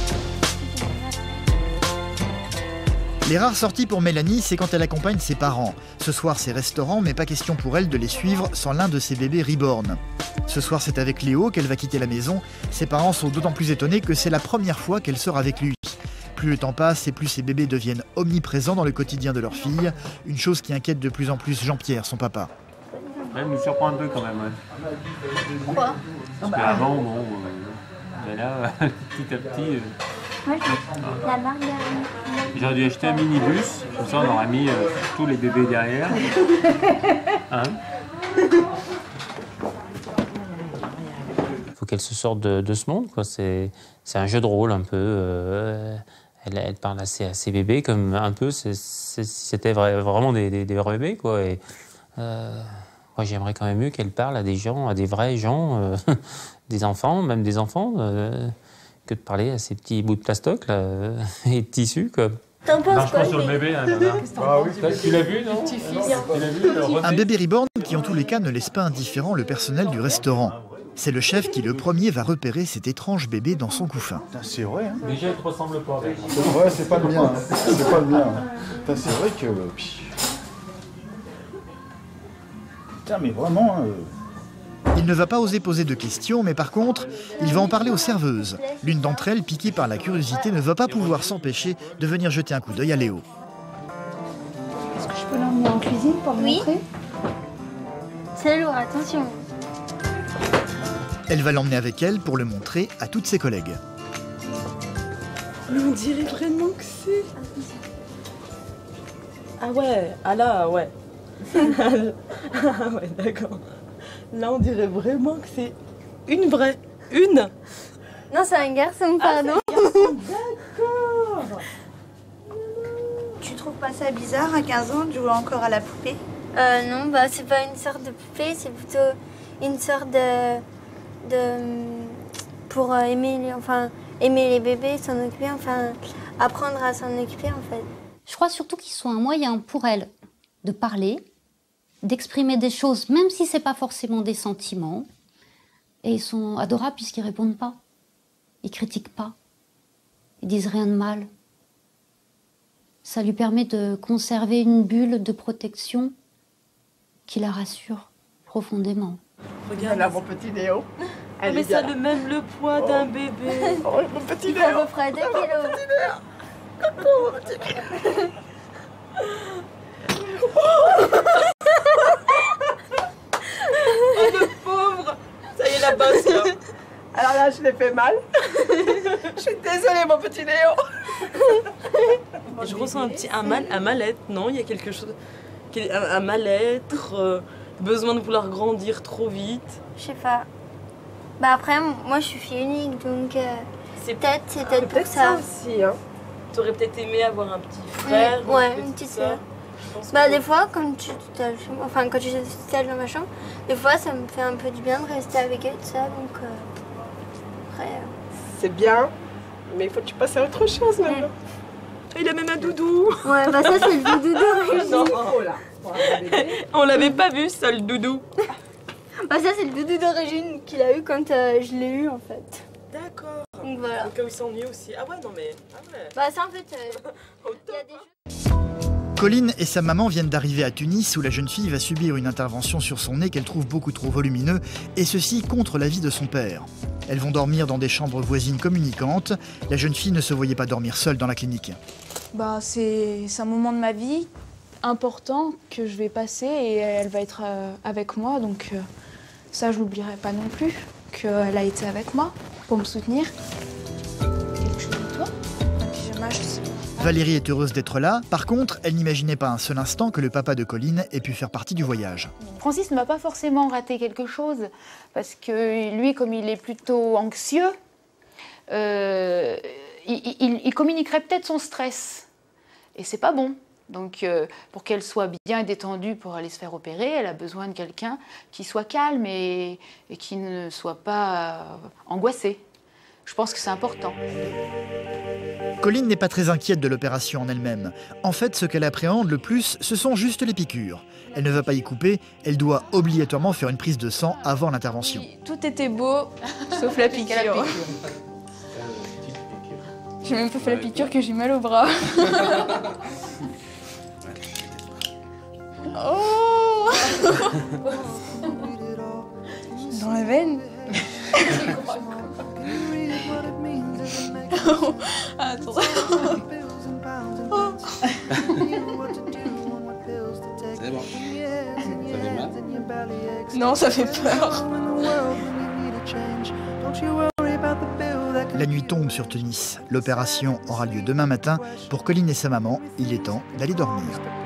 Les rares sorties pour Mélanie, c'est quand elle accompagne ses parents. Ce soir, c'est restaurant, mais pas question pour elle de les suivre sans l'un de ses bébés reborn. Ce soir, c'est avec Léo qu'elle va quitter la maison. Ses parents sont d'autant plus étonnés que c'est la première fois qu'elle sort avec lui. Plus le temps passe et plus ces bébés deviennent omniprésents dans le quotidien de leur fille, une chose qui inquiète de plus en plus Jean-Pierre, son papa. Elle nous surprend un peu quand même. Ouais. Pourquoi? Parce qu'avant, bon, euh, mais là, petit à petit, euh, Moi, je la margarine. J'aurais dû acheter un minibus, comme ça on aurait mis euh, tous les bébés derrière. Hein? Faut qu'elle se sorte de, de ce monde, quoi. C'est un jeu de rôle un peu. Euh, elle, elle parle à ses, à ses bébés comme un peu si c'était vrai, vraiment des, des, des vrais bébés, quoi. Et, euh, moi, j'aimerais quand même mieux qu'elle parle à des gens, à des vrais gens, euh, des enfants, même des enfants, euh, que de parler à ces petits bouts de plastoc là, et de tissu, quoi. T'en penses Marche quoi, pas sur le bébé, hein, Bernard. Ah oui. Tu l'as vu, non? Tu l'as vu, le René? Un bébé reborn qui, en tous les cas, ne laisse pas indifférent le personnel du restaurant. C'est le chef qui, le premier, va repérer cet étrange bébé dans son couffin. C'est vrai, hein. Déjà, il te ressemble pas. Ouais, c'est pas le mien. Hein. C'est pas le mien. Hein. C'est vrai que... Putain, mais vraiment... Euh... Il ne va pas oser poser de questions, mais par contre, il va en parler aux serveuses. L'une d'entre elles, piquée par la curiosité, ne va pas pouvoir s'empêcher de venir jeter un coup d'œil à Léo. Est-ce que je peux l'emmener en cuisine pour le Oui. montrer? C'est lourd, attention. Elle va l'emmener avec elle pour le montrer à toutes ses collègues. Mais on dirait vraiment que c'est... Ah ouais, ah là, ouais. Ah ouais, d'accord. Là, on dirait vraiment que c'est une vraie. Une. Non, c'est un garçon, pardon. Ah, d'accord. Tu trouves pas ça bizarre à quinze ans de jouer encore à la poupée? Euh, non, bah c'est pas une sorte de poupée, c'est plutôt une sorte de... de pour euh, aimer, les, enfin, aimer les bébés, s'en occuper, enfin, apprendre à s'en occuper, en fait. Je crois surtout qu'ils sont un moyen pour elle de parler, d'exprimer des choses, même si c'est pas forcément des sentiments. Et ils sont adorables puisqu'ils répondent pas. Ils critiquent pas. Ils disent rien de mal. Ça lui permet de conserver une bulle de protection qui la rassure profondément. Regarde là, mon petit Léo. Ah, mais ça a le même le poids d'un bébé. Oh, mon petit Il Léo. fait à peu près deux kilos. Oh, mon petit Léo. Oh, le pauvre. Ça y est, la bosse, là. Alors là, je l'ai fait mal. Je suis désolée, mon petit Léo. Je ressens un petit un mal, un mal-être, non? Il y a quelque chose, un, un mal-être, euh, besoin de vouloir grandir trop vite. Je sais pas. Bah après, moi je suis fille unique, donc euh, c'est peut-être c'est ah, peut-être peut pour ça. aussi, hein. T'aurais peut-être aimé avoir un petit frère, Mmh, ou ouais, une une petite petite sœur. sœur. Bah des fois, quand tu t'as- enfin quand je suis toute seule dans ma chambre, des fois ça me fait un peu du bien de rester avec elle, tout ça, donc euh, après. euh, C'est bien, mais il faut que tu passes à autre chose maintenant. Il a même un doudou. Ouais, bah ça c'est le doudou d'origine. Non. On l'avait pas vu, ça, le doudou. Bah ça c'est le doudou d'origine qu'il a eu quand euh, je l'ai eu en fait. D'accord. Donc voilà. Au cas où il s'ennuie aussi. Ah ouais, non mais... Ah ouais. Bah ça en fait, euh, il y a des jeux. Colline et sa maman viennent d'arriver à Tunis où la jeune fille va subir une intervention sur son nez qu'elle trouve beaucoup trop volumineux, et ceci contre l'avis de son père. Elles vont dormir dans des chambres voisines communicantes. La jeune fille ne se voyait pas dormir seule dans la clinique. Bah, c'est c'est un moment de ma vie important que je vais passer et elle va être euh, avec moi, donc euh, ça je l'oublierai pas non plus, qu'elle a été avec moi pour me soutenir. Quelque chose de toi? Un pyjama, je sais. Valérie est heureuse d'être là. Par contre, elle n'imaginait pas un seul instant que le papa de Colline ait pu faire partie du voyage. Francis ne va pas forcément rater quelque chose, parce que lui, comme il est plutôt anxieux, euh, il, il- il communiquerait peut-être son stress. Et c'est pas bon. Donc, euh, pour qu'elle soit bien détendue pour aller se faire opérer, elle a besoin de quelqu'un qui soit calme et, et qui ne soit pas euh, angoissé. Je pense que c'est important. Colline n'est pas très inquiète de l'opération en elle-même. En fait, ce qu'elle appréhende le plus, ce sont juste les piqûres. Elle ne va pas y couper, elle doit obligatoirement faire une prise de sang avant l'intervention. Tout était beau, sauf la piqûre. J'ai même pas fait la piqûre que j'ai mal au bras. Oh dans la veine. Oh, attends. Oh. C'est bon. Ça fait mal? Non, ça fait peur. La nuit tombe sur Tunis. L'opération aura lieu demain matin. Pour Colline et sa maman, il est temps d'aller dormir.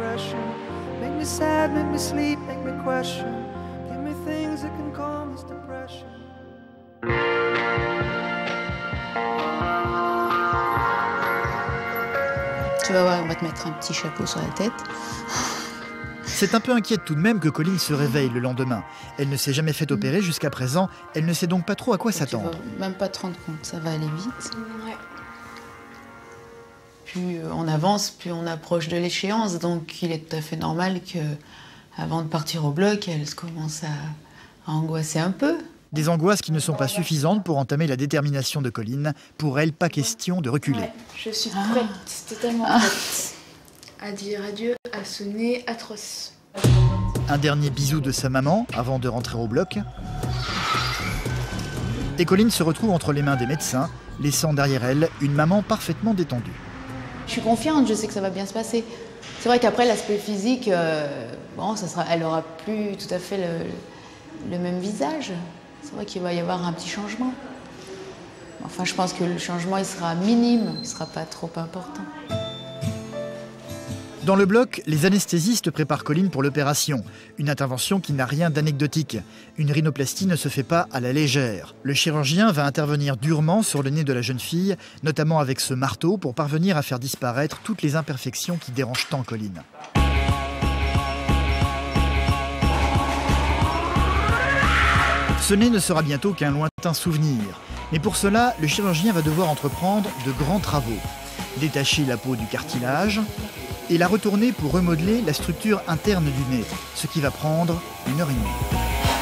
Tu vas voir, on va te mettre un petit chapeau sur la tête. C'est un peu inquiète tout de même que Colline se réveille le lendemain. Elle ne s'est jamais fait opérer jusqu'à présent, elle ne sait donc pas trop à quoi s'attendre. Tu vas même pas te rendre compte, ça va aller vite. Ouais. Plus on avance, plus on approche de l'échéance, donc il est tout à fait normal que, avant de partir au bloc, elle commence à, à angoisser un peu. Des angoisses qui ne sont pas suffisantes pour entamer la détermination de Colline. Pour elle, pas question de reculer. Ouais, je suis prête, totalement Ah. prête à dire adieu à ce nez atroce. Un dernier bisou de sa maman avant de rentrer au bloc. Et Colline se retrouve entre les mains des médecins, laissant derrière elle une maman parfaitement détendue. Je suis confiante, je sais que ça va bien se passer. C'est vrai qu'après, l'aspect physique, euh, bon, ça sera, elle aura plus tout à fait le, le même visage. C'est vrai qu'il va y avoir un petit changement. Enfin, je pense que le changement, il sera minime, il ne sera pas trop important. Dans le bloc, les anesthésistes préparent Colline pour l'opération. Une intervention qui n'a rien d'anecdotique. Une rhinoplastie ne se fait pas à la légère. Le chirurgien va intervenir durement sur le nez de la jeune fille, notamment avec ce marteau, pour parvenir à faire disparaître toutes les imperfections qui dérangent tant Colline. Ce nez ne sera bientôt qu'un lointain souvenir. Mais pour cela, le chirurgien va devoir entreprendre de grands travaux. Détacher la peau du cartilage et la retourner pour remodeler la structure interne du nez, ce qui va prendre une heure et demie.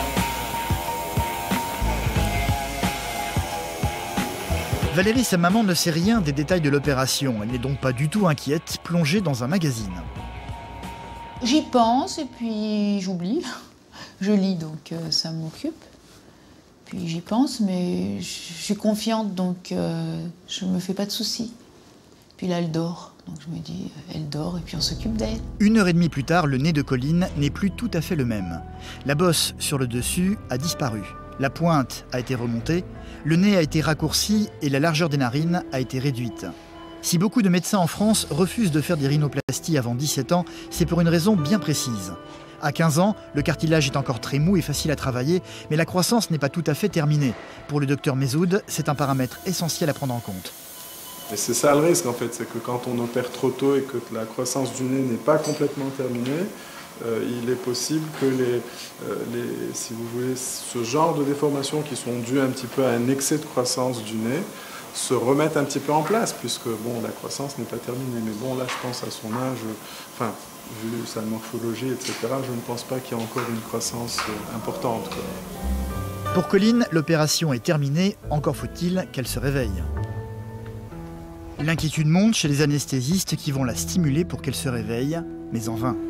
Valérie, sa maman, ne sait rien des détails de l'opération. Elle n'est donc pas du tout inquiète, plongée dans un magazine. J'y pense et puis j'oublie. Je lis, donc euh, ça m'occupe. Puis j'y pense, mais je suis confiante, donc euh, je me fais pas de soucis. Puis là, elle dort. Donc je me dis, elle dort et puis on s'occupe d'elle. Une heure et demie plus tard, le nez de Colline n'est plus tout à fait le même. La bosse sur le dessus a disparu. La pointe a été remontée, le nez a été raccourci et la largeur des narines a été réduite. Si beaucoup de médecins en France refusent de faire des rhinoplasties avant dix-sept ans, c'est pour une raison bien précise. À quinze ans, le cartilage est encore très mou et facile à travailler, mais la croissance n'est pas tout à fait terminée. Pour le docteur Mezoud, c'est un paramètre essentiel à prendre en compte. Et c'est ça le risque en fait, c'est que quand on opère trop tôt et que la croissance du nez n'est pas complètement terminée, euh, il est possible que les, euh, les, si vous voulez, ce genre de déformations qui sont dues un petit peu à un excès de croissance du nez se remettent un petit peu en place, puisque bon, la croissance n'est pas terminée. Mais bon, là, je pense à son âge, enfin, vu sa morphologie, et cetera, je ne pense pas qu'il y ait encore une croissance importante, quoi. Pour Colline, l'opération est terminée, encore faut-il qu'elle se réveille. L'inquiétude monte chez les anesthésistes qui vont la stimuler pour qu'elle se réveille, mais en vain.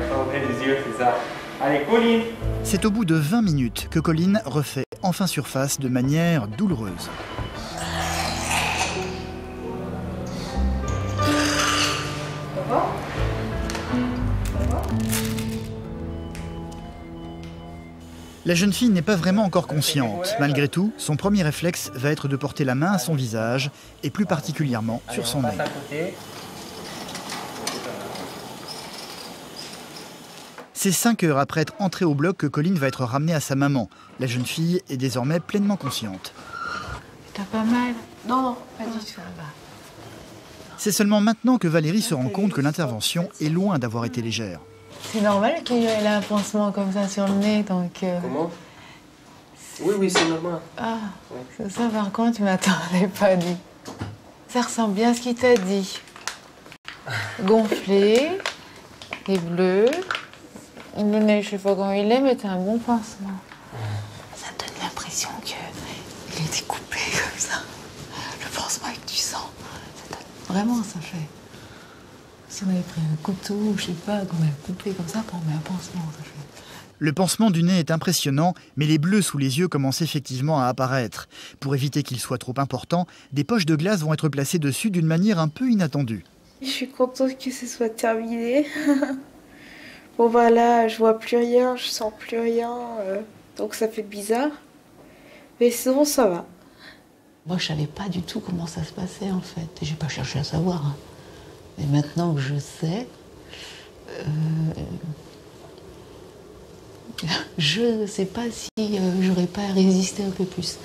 Allez, Colline! C'est au bout de vingt minutes que Colline refait enfin surface de manière douloureuse. La jeune fille n'est pas vraiment encore consciente. Malgré tout, son premier réflexe va être de porter la main à son visage, et plus particulièrement sur son nez. C'est cinq heures après être entrée au bloc que Colline va être ramenée à sa maman. La jeune fille est désormais pleinement consciente. T'as pas mal? Non, non, pas du tout. C'est seulement maintenant que Valérie se rend compte que l'intervention est loin d'avoir été légère. C'est normal qu'il y ait un pansement comme ça sur le nez, donc... Euh... Comment? Oui, oui, c'est normal. Ah, ouais. Ça par contre, tu m'attendais pas dit. Ça ressemble bien à ce qu'il t'a dit. Gonflé, et bleu. Le nez, je sais pas comment il est, mais t'as un bon pansement. Ça te donne l'impression qu'il est découpé comme ça. Le pansement avec du sang. Ça donne... Vraiment, ça fait... Si on avait pris un couteau, ou je sais pas, qu'on avait coupé comme ça, pour mettre un pansement, ça fait... Le pansement du nez est impressionnant, mais les bleus sous les yeux commencent effectivement à apparaître. Pour éviter qu'ils soient trop importants, des poches de glace vont être placées dessus d'une manière un peu inattendue. Je suis contente que ce soit terminé. Bon bah là, je vois plus rien, je sens plus rien, euh, donc ça fait bizarre. Mais sinon, ça va. Moi, je savais pas du tout comment ça se passait, en fait. Et j'ai pas cherché à savoir. Hein. Mais maintenant que je sais, euh, je ne sais pas si euh, j'aurais pas résisté un peu plus.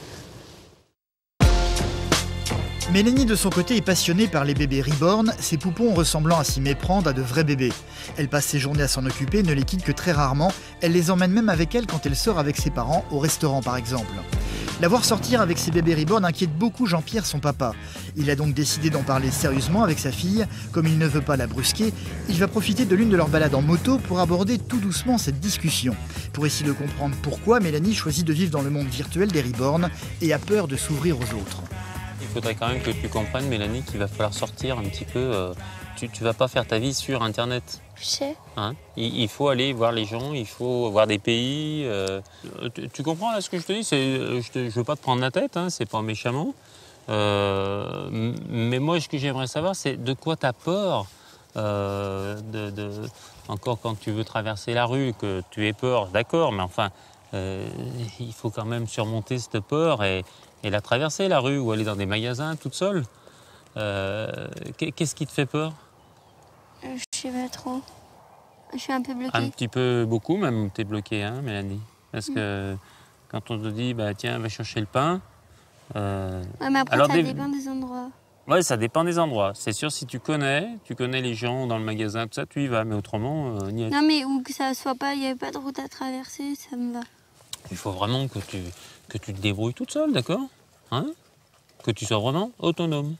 Mélanie, de son côté, est passionnée par les bébés reborn, ces poupons ressemblant à s'y méprendre à de vrais bébés. Elle passe ses journées à s'en occuper, ne les quitte que très rarement. Elle les emmène même avec elle quand elle sort avec ses parents, au restaurant par exemple. La voir sortir avec ses bébés reborn inquiète beaucoup Jean-Pierre, son papa. Il a donc décidé d'en parler sérieusement avec sa fille. Comme il ne veut pas la brusquer, il va profiter de l'une de leurs balades en moto pour aborder tout doucement cette discussion. Pour essayer de comprendre pourquoi Mélanie choisit de vivre dans le monde virtuel des reborn et a peur de s'ouvrir aux autres. Il faudrait quand même que tu comprennes, Mélanie, qu'il va falloir sortir un petit peu. Euh, tu ne vas pas faire ta vie sur Internet. Je sais. Hein, il, il faut aller voir les gens, il faut voir des pays. Euh, tu, tu comprends là ce que je te dis? Je ne veux pas te prendre la tête, hein, c'est pas méchamment. Euh, mais moi, ce que j'aimerais savoir, c'est de quoi tu as peur. Euh, de, de, encore quand tu veux traverser la rue, que tu aies peur, d'accord, mais enfin, euh, il faut quand même surmonter cette peur et, et la traverser, la rue, ou aller dans des magasins toute seule. Euh, Qu'est-ce qui te fait peur? Je sais pas trop. Je suis un peu bloquée. Un petit peu, beaucoup même, t'es bloquée, hein, Mélanie? Parce mmh. que quand on te dit, bah, tiens, va chercher le pain... Euh... Ouais, mais après, alors, ça des... dépend des endroits. Ouais, ça dépend des endroits. C'est sûr, si tu connais, tu connais les gens dans le magasin, tout ça, tu y vas. Mais autrement, euh, n'y est. Non, mais où que ça soit pas, il n'y avait pas de route à traverser, ça me va. Il faut vraiment que tu, que tu te débrouilles toute seule, d'accord? Hein? Que tu sois vraiment autonome.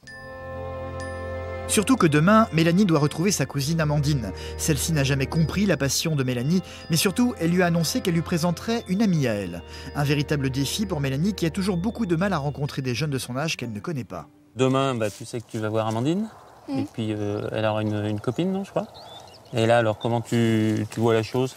Surtout que demain, Mélanie doit retrouver sa cousine Amandine. Celle-ci n'a jamais compris la passion de Mélanie, mais surtout, elle lui a annoncé qu'elle lui présenterait une amie à elle. Un véritable défi pour Mélanie qui a toujours beaucoup de mal à rencontrer des jeunes de son âge qu'elle ne connaît pas. Demain, bah, tu sais que tu vas voir Amandine, mmh. et puis euh, elle aura une, une copine, non, je crois. Et là, alors, comment tu, tu vois la chose?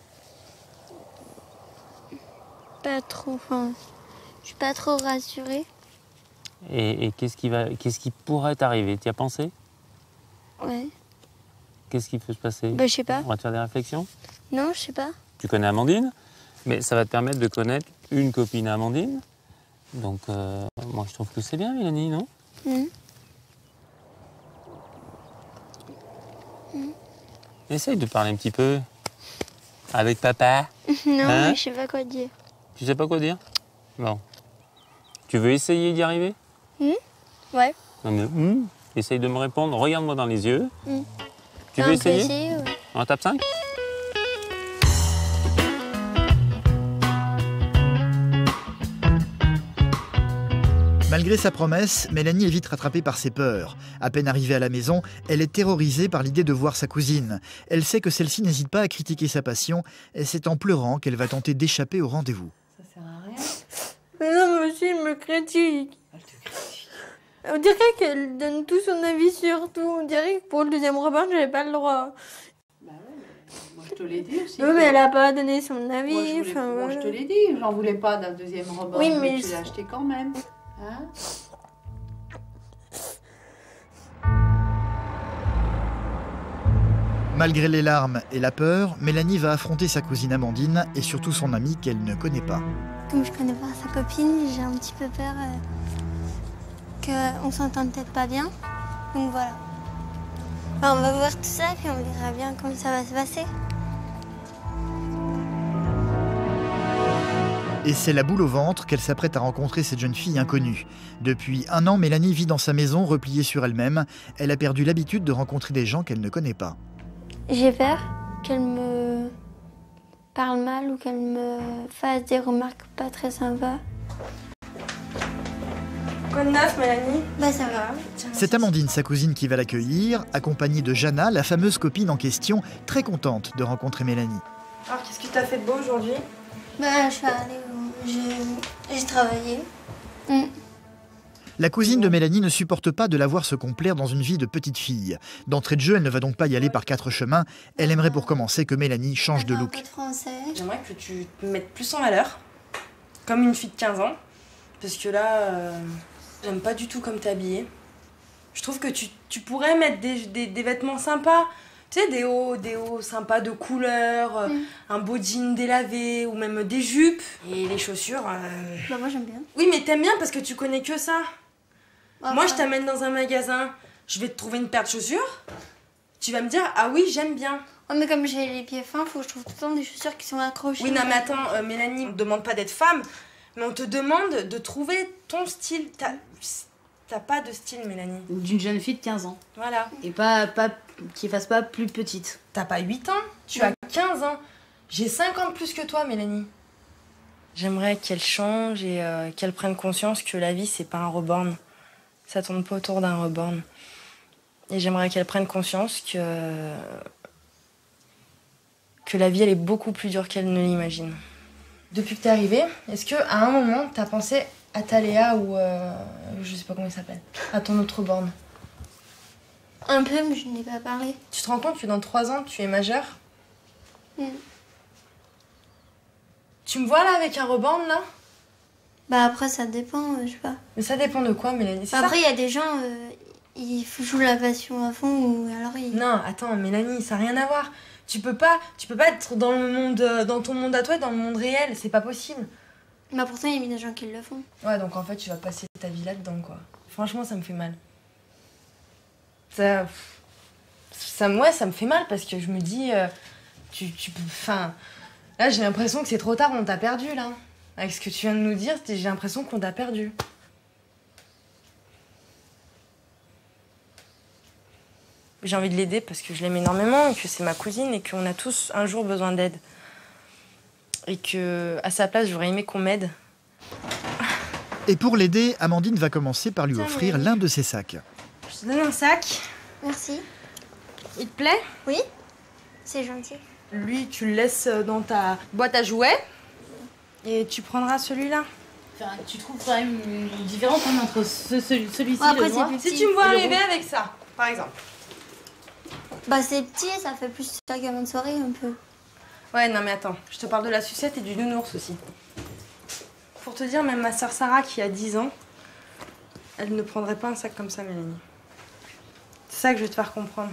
Pas trop, enfin, je suis pas trop rassurée. Et, et qu'est-ce qui va, qu'est-ce qui pourrait t'arriver? Tu y as pensé? Ouais. Qu'est-ce qui peut se passer? Bah, je sais pas. On va te faire des réflexions? Non, je sais pas. Tu connais Amandine, mais ça va te permettre de connaître une copine à Amandine. Donc, euh, moi, je trouve que c'est bien, Mélanie, non? Mmh. Mmh. Essaye de parler un petit peu avec papa. Non, hein? mais je sais pas quoi dire. Tu sais pas quoi dire? Bon. Tu veux essayer d'y arriver? Mmh. Ouais. Non, mais, mmh. Essaye de me répondre. Regarde-moi dans les yeux. Mmh. Tu veux on essayer, essayer ouais. On tape cinq? Malgré sa promesse, Mélanie est vite rattrapée par ses peurs. À peine arrivée à la maison, elle est terrorisée par l'idée de voir sa cousine. Elle sait que celle-ci n'hésite pas à critiquer sa passion et c'est en pleurant qu'elle va tenter d'échapper au rendez-vous. Ça sert à rien. Mais non, monsieur, il me critique. Elle te critique. On dirait qu'elle donne tout son avis sur tout. On dirait que pour le deuxième repas, j'avais pas le droit. Bah ouais, mais moi je te l'ai dit aussi. Oui, mais elle a pas donné son avis. Moi je, voulais, enfin, moi, voilà. je te l'ai dit, j'en voulais pas d'un deuxième repas. Oui, mais, mais tu l'as acheté quand même. Hein? Malgré les larmes et la peur, Mélanie va affronter sa cousine Amandine et surtout son amie qu'elle ne connaît pas. Comme je connais pas sa copine, j'ai un petit peu peur euh, qu'on s'entende peut-être pas bien. Donc voilà. Enfin, on va voir tout ça puis on verra bien comment ça va se passer. Et c'est la boule au ventre qu'elle s'apprête à rencontrer cette jeune fille inconnue. Depuis un an, Mélanie vit dans sa maison, repliée sur elle-même. Elle a perdu l'habitude de rencontrer des gens qu'elle ne connaît pas. J'ai peur qu'elle me parle mal ou qu'elle me fasse des remarques pas très sympas. Quoi de neuf, Mélanie? Bah ça va. C'est Amandine, sa cousine, qui va l'accueillir, accompagnée de Jana, la fameuse copine en question, très contente de rencontrer Mélanie. Alors, qu'est-ce qui t'a fait de beau aujourd'hui? Bah, je suis allée, j'ai, j'ai travaillé. Mm. La cousine de Mélanie ne supporte pas de la voir se complaire dans une vie de petite fille. D'entrée de jeu, elle ne va donc pas y aller par quatre chemins. Elle aimerait pour commencer que Mélanie change de look. J'aimerais que tu te mettes plus en valeur, comme une fille de quinze ans. Parce que là, euh, j'aime pas du tout comme t'es habillée. Je trouve que tu, tu pourrais mettre des, des, des vêtements sympas. Tu sais, des hauts, des hauts sympas de couleur, mm. un beau jean délavé ou même des jupes. Et les chaussures... Euh... Bah moi j'aime bien. Oui, mais t'aimes bien parce que tu connais que ça. Ah, moi, bah. je t'amène dans un magasin, je vais te trouver une paire de chaussures. Tu vas me dire, ah oui, j'aime bien. Oh, mais comme j'ai les pieds fins, faut que je trouve tout le temps des chaussures qui sont accrochées. Oui, non, mais attends, euh, Mélanie, on te demande pas d'être femme, mais on te demande de trouver ton style. T'as pas de style, Mélanie. D'une jeune fille de quinze ans. Voilà. Et pas, pas qui fasse pas plus petite. T'as pas huit ans, tu oui. as quinze ans. J'ai cinq ans de plus que toi, Mélanie. J'aimerais qu'elle change et euh, qu'elle prenne conscience que la vie, c'est pas un reborn. Ça tourne pas autour d'un reborn. Et j'aimerais qu'elle prenne conscience que... que la vie, elle est beaucoup plus dure qu'elle ne l'imagine. Depuis que t'es arrivée, est-ce qu'à un moment, t'as pensé à ta Léa ou... Euh, je sais pas comment il s'appelle. À ton autre borne? Un peu, mais je n'ai pas parlé. Tu te rends compte que dans trois ans, tu es majeure? Mm. Tu me vois là, avec un reborn, là? Bah après, ça dépend, euh, je sais pas. Mais ça dépend de quoi, Mélanie? Bah, après, il y a des gens... Euh... ils jouent la passion à fond ou alors ils... Non, attends, Mélanie, ça n'a rien à voir. Tu peux pas, tu peux pas être dans le monde, dans ton monde à toi, dans le monde réel, c'est pas possible. Bah pourtant, il y a des gens qui le font. Ouais, donc en fait, tu vas passer ta vie là-dedans, quoi. Franchement, ça me fait mal. Ça, ça, ouais, ça me fait mal parce que je me dis, euh, tu, tu peux, enfin, là, j'ai l'impression que c'est trop tard, on t'a perdu là. Avec ce que tu viens de nous dire, j'ai l'impression qu'on t'a perdu. J'ai envie de l'aider parce que je l'aime énormément, et que c'est ma cousine et qu'on a tous un jour besoin d'aide. Et que, à sa place, j'aurais aimé qu'on m'aide. Et pour l'aider, Amandine va commencer par lui Tiens, offrir l'un de ses sacs. Je te donne un sac. Merci. Il te plaît? Oui, c'est gentil. Lui, tu le laisses dans ta boîte à jouets et tu prendras celui-là. Enfin, tu trouves quand même une différence entre ce, ce, celui-ci ouais, et le noir? Si tu me vois arriver avec ça, par exemple. Bah c'est petit, ça fait plus sac à main de soirée un peu. Ouais, non mais attends, je te parle de la sucette et du nounours aussi. Pour te dire, même ma sœur Sarah qui a dix ans, elle ne prendrait pas un sac comme ça, Mélanie. C'est ça que je vais te faire comprendre.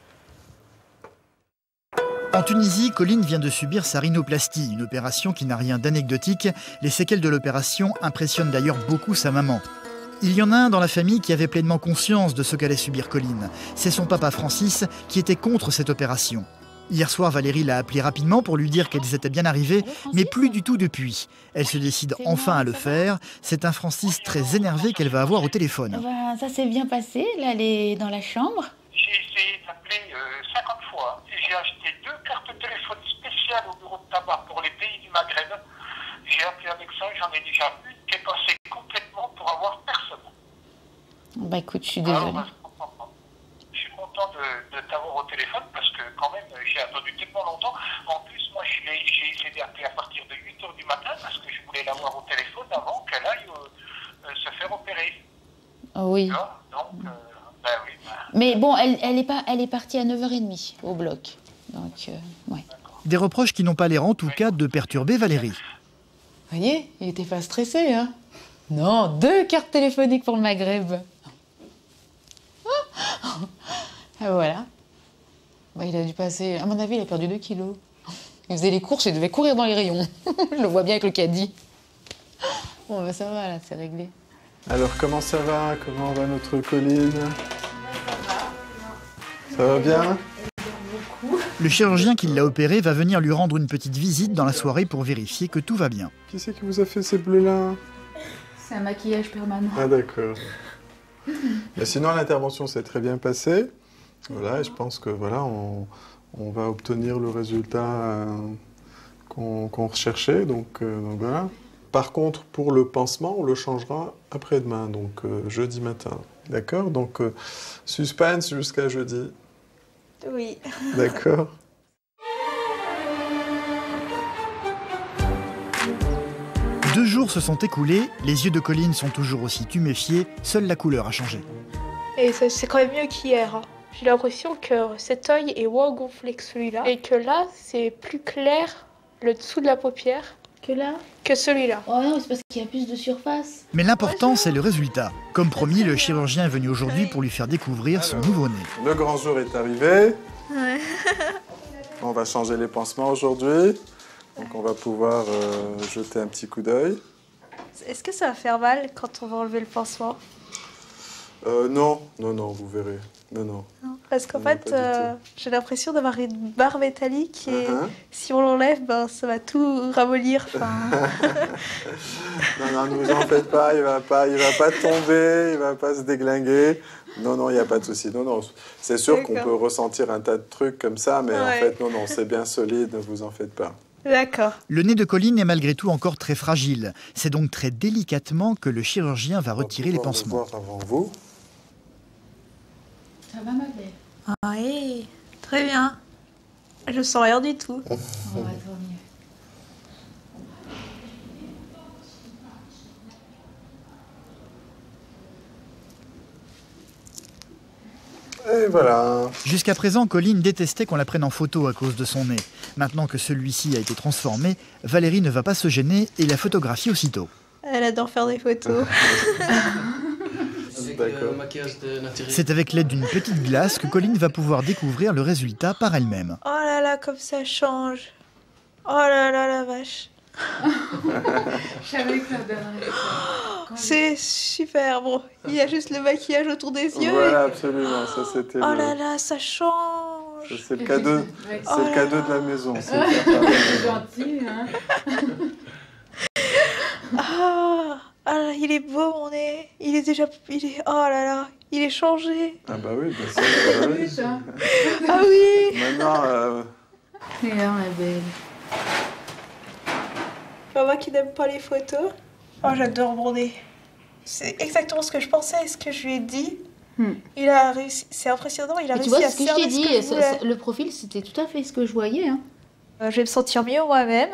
En Tunisie, Colline vient de subir sa rhinoplastie, une opération qui n'a rien d'anecdotique. Les séquelles de l'opération impressionnent d'ailleurs beaucoup sa maman. Il y en a un dans la famille qui avait pleinement conscience de ce qu'allait subir Colline. C'est son papa Francis qui était contre cette opération. Hier soir, Valérie l'a appelé rapidement pour lui dire qu'elles étaient bien arrivées, mais plus du tout depuis. Elle se décide enfin à le faire. C'est un Francis très énervé qu'elle va avoir au téléphone. Ben, ça s'est bien passé, là elle est dans la chambre. J'ai essayé d'appeler euh, cinquante fois. J'ai acheté deux cartes de téléphone spéciales au bureau de tabac pour les pays du Maghreb. J'ai appelé avec ça, j'en ai déjà une qui est passée complètement pour avoir personne. Bah écoute, je suis désolée. Alors, je suis content de, de t'avoir au téléphone parce que quand même j'ai attendu tellement longtemps. En plus, moi j'ai essayé d'appeler à partir de huit heures du matin parce que je voulais l'avoir au téléphone avant qu'elle aille euh, euh, se faire opérer. Oh oui. Là, donc, euh, ben oui. Ben... Mais bon, elle, elle, est pas, elle est partie à neuf heures trente au bloc. Donc, euh, ouais. Des reproches qui n'ont pas l'air en tout cas de perturber Valérie. Vous voyez, il était pas stressé, hein? Non, deux cartes téléphoniques pour le Maghreb. Ah, voilà. Bah, il a dû passer... À mon avis, il a perdu deux kilos. Il faisait les courses, il devait courir dans les rayons. Je le vois bien avec le caddie. Bon, bah ça va, là, c'est réglé. Alors, comment ça va? Comment va notre Colline? Ça va bien? Le chirurgien qui l'a opéré va venir lui rendre une petite visite dans la soirée pour vérifier que tout va bien. Qui c'est qui vous a fait ces bleus-là? C'est un maquillage permanent. Ah d'accord. Mais sinon, l'intervention s'est très bien passée. Voilà, et je pense que voilà, on, on va obtenir le résultat euh, qu'on qu'on recherchait. Donc, euh, donc voilà. Par contre, pour le pansement, on le changera après-demain, donc euh, jeudi matin. D'accord? Donc, euh, suspense jusqu'à jeudi. Oui. D'accord. Deux jours se sont écoulés, les yeux de Colline sont toujours aussi tuméfiés, seule la couleur a changé. Et c'est quand même mieux qu'hier. Hein. J'ai l'impression que cet œil est moins gonflé que celui-là. Et que là, c'est plus clair, le dessous de la paupière. Que là? Que celui-là. Oh non, c'est parce qu'il y a plus de surface. Mais l'important, c'est le résultat. Comme promis, le chirurgien est venu aujourd'hui pour lui faire découvrir son nouveau-né. Le grand jour est arrivé. Ouais. On va changer les pansements aujourd'hui. Donc on va pouvoir euh, jeter un petit coup d'œil. Est-ce que ça va faire mal quand on va enlever le pansement? Euh, non, non, non, vous verrez. Non, non. Non, parce qu'en Non, fait, pas du euh, j'ai l'impression d'avoir une barre métallique et Uh-huh. si on l'enlève, ben, ça va tout ramollir. Enfin, Non, non, ne vous en faites pas, il va pas, il va pas tomber, il va pas se déglinguer. Non, non, il n'y a pas de souci. Non, non, c'est sûr qu'on D'accord. peut ressentir un tas de trucs comme ça, mais en Ouais. fait, non, non, c'est bien solide, ne vous en faites pas. D'accord. Le nez de Colline est malgré tout encore très fragile. C'est donc très délicatement que le chirurgien va retirer les pansements. Avant vous. Ça va, ma belle? Ah oui, très bien. Je sens rien du tout. On va dormir. Et voilà. Jusqu'à présent, Colline détestait qu'on la prenne en photo à cause de son nez. Maintenant que celui-ci a été transformé, Valérie ne va pas se gêner et la photographie aussitôt. Elle adore faire des photos. Avec euh, maquillage de naturel. C'est avec l'aide d'une petite glace que Colline va pouvoir découvrir le résultat par elle-même. Oh là là, comme ça change. Oh là là, la vache. Je savais que ça donnerait ça. C'est super bon. Il y a juste le maquillage autour des yeux. Voilà, et- absolument. Ça, c'était Oh le, là là, ça change. ça, c'est le cadeau, c'est Oh le là cadeau là. de la maison. c'est Ah, le cadeau. c'est gentil, hein. Ah, ah là, il est beau mon nez. Il est déjà, il est, oh là là, il est changé. Ah bah oui, bah c'est bah oui. Ça. Ah oui. Maintenant, euh, Et là, ma belle. Enfin, moi qui n'aime pas les photos. Oh, j'adore mon nez. C'est exactement ce que je pensais et ce que je lui ai dit. Hmm. Il a réussi. C'est impressionnant. Il a Mais tu réussi vois, à c'est ce que je cerner t'ai ce dit, que je ça- voulais. ça- le profil, c'était tout à fait ce que je voyais. Hein. Euh, je vais me sentir mieux moi-même.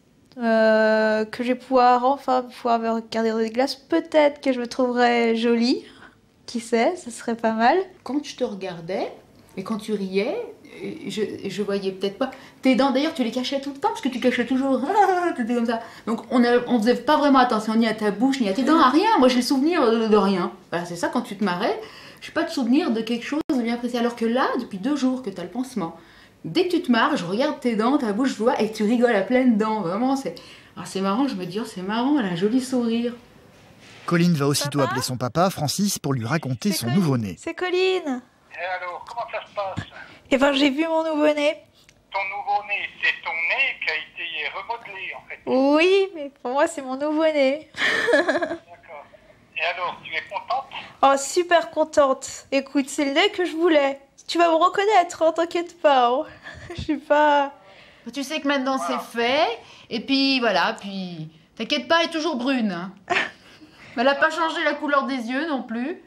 Euh, que je vais pouvoir enfin pouvoir me regarder dans les glaces. Peut-être que je me trouverai jolie. Qui sait, ce serait pas mal. Quand je te regardais et quand tu riais, euh, je, je voyais peut-être pas tes dents. D'ailleurs, tu les cachais tout le temps parce que tu cachais toujours. T'étais comme ça. Donc on ne on faisait pas vraiment attention ni à ta bouche ni à tes dents, à rien. Moi, j'ai le souvenir de, de rien. Voilà, c'est ça, quand tu te marrais, je n'ai pas de souvenir de quelque chose de bien précis. Alors que là, depuis deux jours que tu as le pansement, dès que tu te marres, je regarde tes dents, ta bouche, je vois, et tu rigoles à pleines dents. Vraiment, c'est ah, c'est marrant. Je me dis, oh, c'est marrant, elle a un joli sourire. Colline va aussitôt appeler son papa, Francis, pour lui raconter son nouveau-né. C'est Colline. Et alors, comment ça se passe? Eh ben, j'ai vu mon nouveau-né. Ton nouveau-né, c'est ton nez qui a été remodelé, en fait. Oui, mais pour moi, c'est mon nouveau-né. D'accord. Et alors, tu es contente? Oh, super contente. Écoute, c'est le nez que je voulais. Tu vas me reconnaître, hein, t'inquiète pas. Hein. Je suis pas... Tu sais que maintenant c'est fait, et puis voilà, puis t'inquiète pas, elle est toujours brune. Hein. Elle n'a pas changé la couleur des yeux non plus.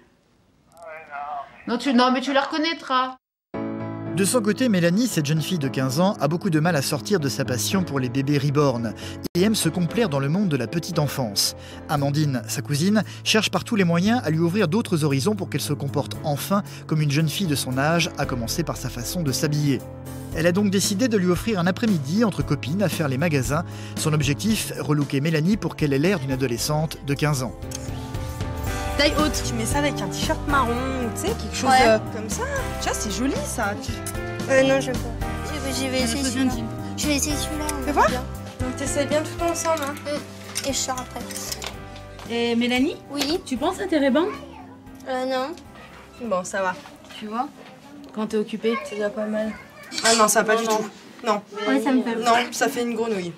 Non, tu, non, mais tu la reconnaîtras. De son côté, Mélanie, cette jeune fille de quinze ans, a beaucoup de mal à sortir de sa passion pour les bébés reborn et aime se complaire dans le monde de la petite enfance. Amandine, sa cousine, cherche par tous les moyens à lui ouvrir d'autres horizons pour qu'elle se comporte enfin comme une jeune fille de son âge, à commencer par sa façon de s'habiller. Elle a donc décidé de lui offrir un après-midi entre copines à faire les magasins. Son objectif, relooker Mélanie pour qu'elle ait l'air d'une adolescente de quinze ans. Taille haute. Tu mets ça avec un t-shirt marron, tu sais, quelque chose Ouais. euh, comme ça. Tu vois, c'est joli ça. Euh, non, j'aime pas. Je vais, je vais essayer celui-là. Je vais essayer celui-là. on Fais verra voir. bien. Donc t'essaies bien tout ensemble. Hein. Et je sors après. Et Mélanie? Oui. Tu penses à tes rébans? Euh, non. Bon, ça va. Tu vois? Quand t'es occupée. C'est déjà pas mal. Ah non, ça va pas du tout. Non. Ouais, ça me fait Non, ça fait une grenouille.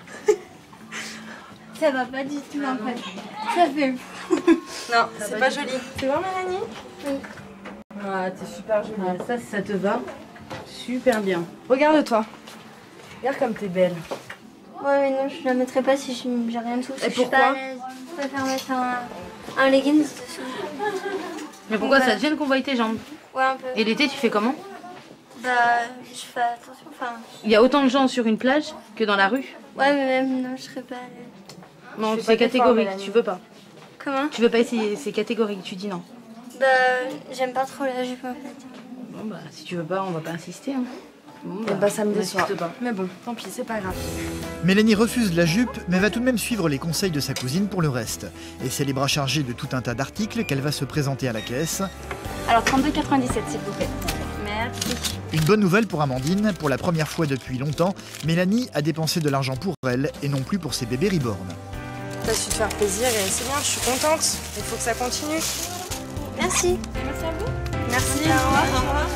Ça va pas du tout en fait. Ça fait. Non, c'est pas joli. Tu vois, Mélanie? Oui. Ah, t'es super jolie. Ah, ça, ça te va super bien. Regarde-toi. Regarde comme t'es belle. Ouais, mais non, je la mettrai pas si je- j'ai rien dessous. Et Je suis pourquoi pas à l'aise. Je préfère mettre un, un leggings dessous. Mais pourquoi Ouais. ça te gêne qu'on voie tes jambes? Ouais, un peu. Et l'été, tu fais comment? Bah, je fais attention. Enfin. Il y a autant de gens sur une plage que dans la rue. Ouais, mais même, non, je serais pas à l'aise. Non, fais c'est pas d'effort, catégorique, Mélanie. tu veux pas. Comment? Tu veux pas essayer, c'est catégorique, tu dis non. Bah, j'aime pas trop la jupe en fait. Bon bah, si tu veux pas, on va pas insister. Hein. Bon, Eh bah, ça me on déçoit. insiste pas. Mais bon, tant pis, c'est pas grave. Mélanie refuse la jupe, mais va tout de même suivre les conseils de sa cousine pour le reste. Et c'est les bras chargés de tout un tas d'articles qu'elle va se présenter à la caisse. Alors trente-deux quatre-vingt-dix-sept s'il vous plaît. Merci. Une bonne nouvelle pour Amandine, pour la première fois depuis longtemps, Mélanie a dépensé de l'argent pour elle et non plus pour ses bébés reborn. T'as su te faire plaisir et c'est bien, je suis contente. Il faut que ça continue. Merci. Merci à vous. Merci. Au revoir. Au revoir.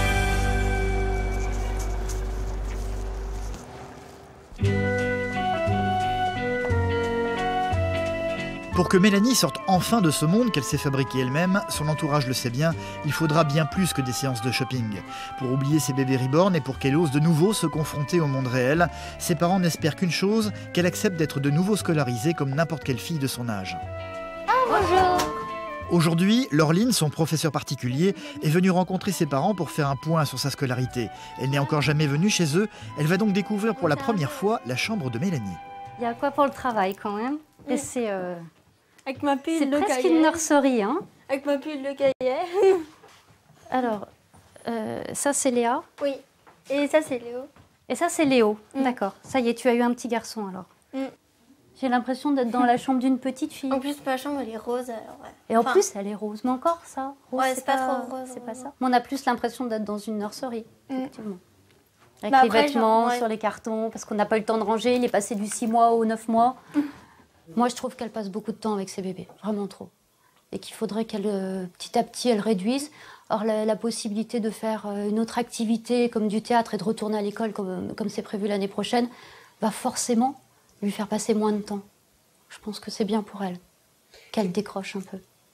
Pour que Mélanie sorte enfin de ce monde qu'elle s'est fabriqué elle-même, son entourage le sait bien, il faudra bien plus que des séances de shopping. Pour oublier ses bébés reborn et pour qu'elle ose de nouveau se confronter au monde réel, ses parents n'espèrent qu'une chose, qu'elle accepte d'être de nouveau scolarisée comme n'importe quelle fille de son âge. Ah, bonjour. Aujourd'hui, Laureline, son professeur particulier, est venue rencontrer ses parents pour faire un point sur sa scolarité. Elle n'est encore jamais venue chez eux, elle va donc découvrir pour la première fois la chambre de Mélanie. Il y a quoi pour le travail quand même. Et c'est euh, Avec ma pile c'est de presque cahiers. une nurserie. Hein. Avec ma pile de cahiers. Alors, euh, ça c'est Léa. Oui. Et ça, c'est Léo. Et ça c'est Léo. Mm. D'accord. Ça y est, tu as eu un petit garçon alors. Mm. J'ai l'impression d'être dans la chambre d'une petite fille. En plus, ma chambre, elle est rose. Alors, ouais. Et en Enfin, plus, elle est rose. Mais encore ça. Rose, Ouais, c'est pas trop rose, C'est pas rose. ça. Mais on a plus l'impression d'être dans une nurserie, Mm. effectivement. Avec Bah les après, vêtements genre, ouais. sur les cartons, parce qu'on n'a pas eu le temps de ranger. Il est passé du six mois au neuf mois. Moi, je trouve qu'elle passe beaucoup de temps avec ses bébés, vraiment trop. Et qu'il faudrait qu'elle, euh, petit à petit, elle réduise. Or, la, la possibilité de faire euh, une autre activité comme du théâtre et de retourner à l'école comme comme c'est prévu l'année prochaine, va forcément lui faire passer moins de temps. Je pense que c'est bien pour elle, qu'elle décroche un peu.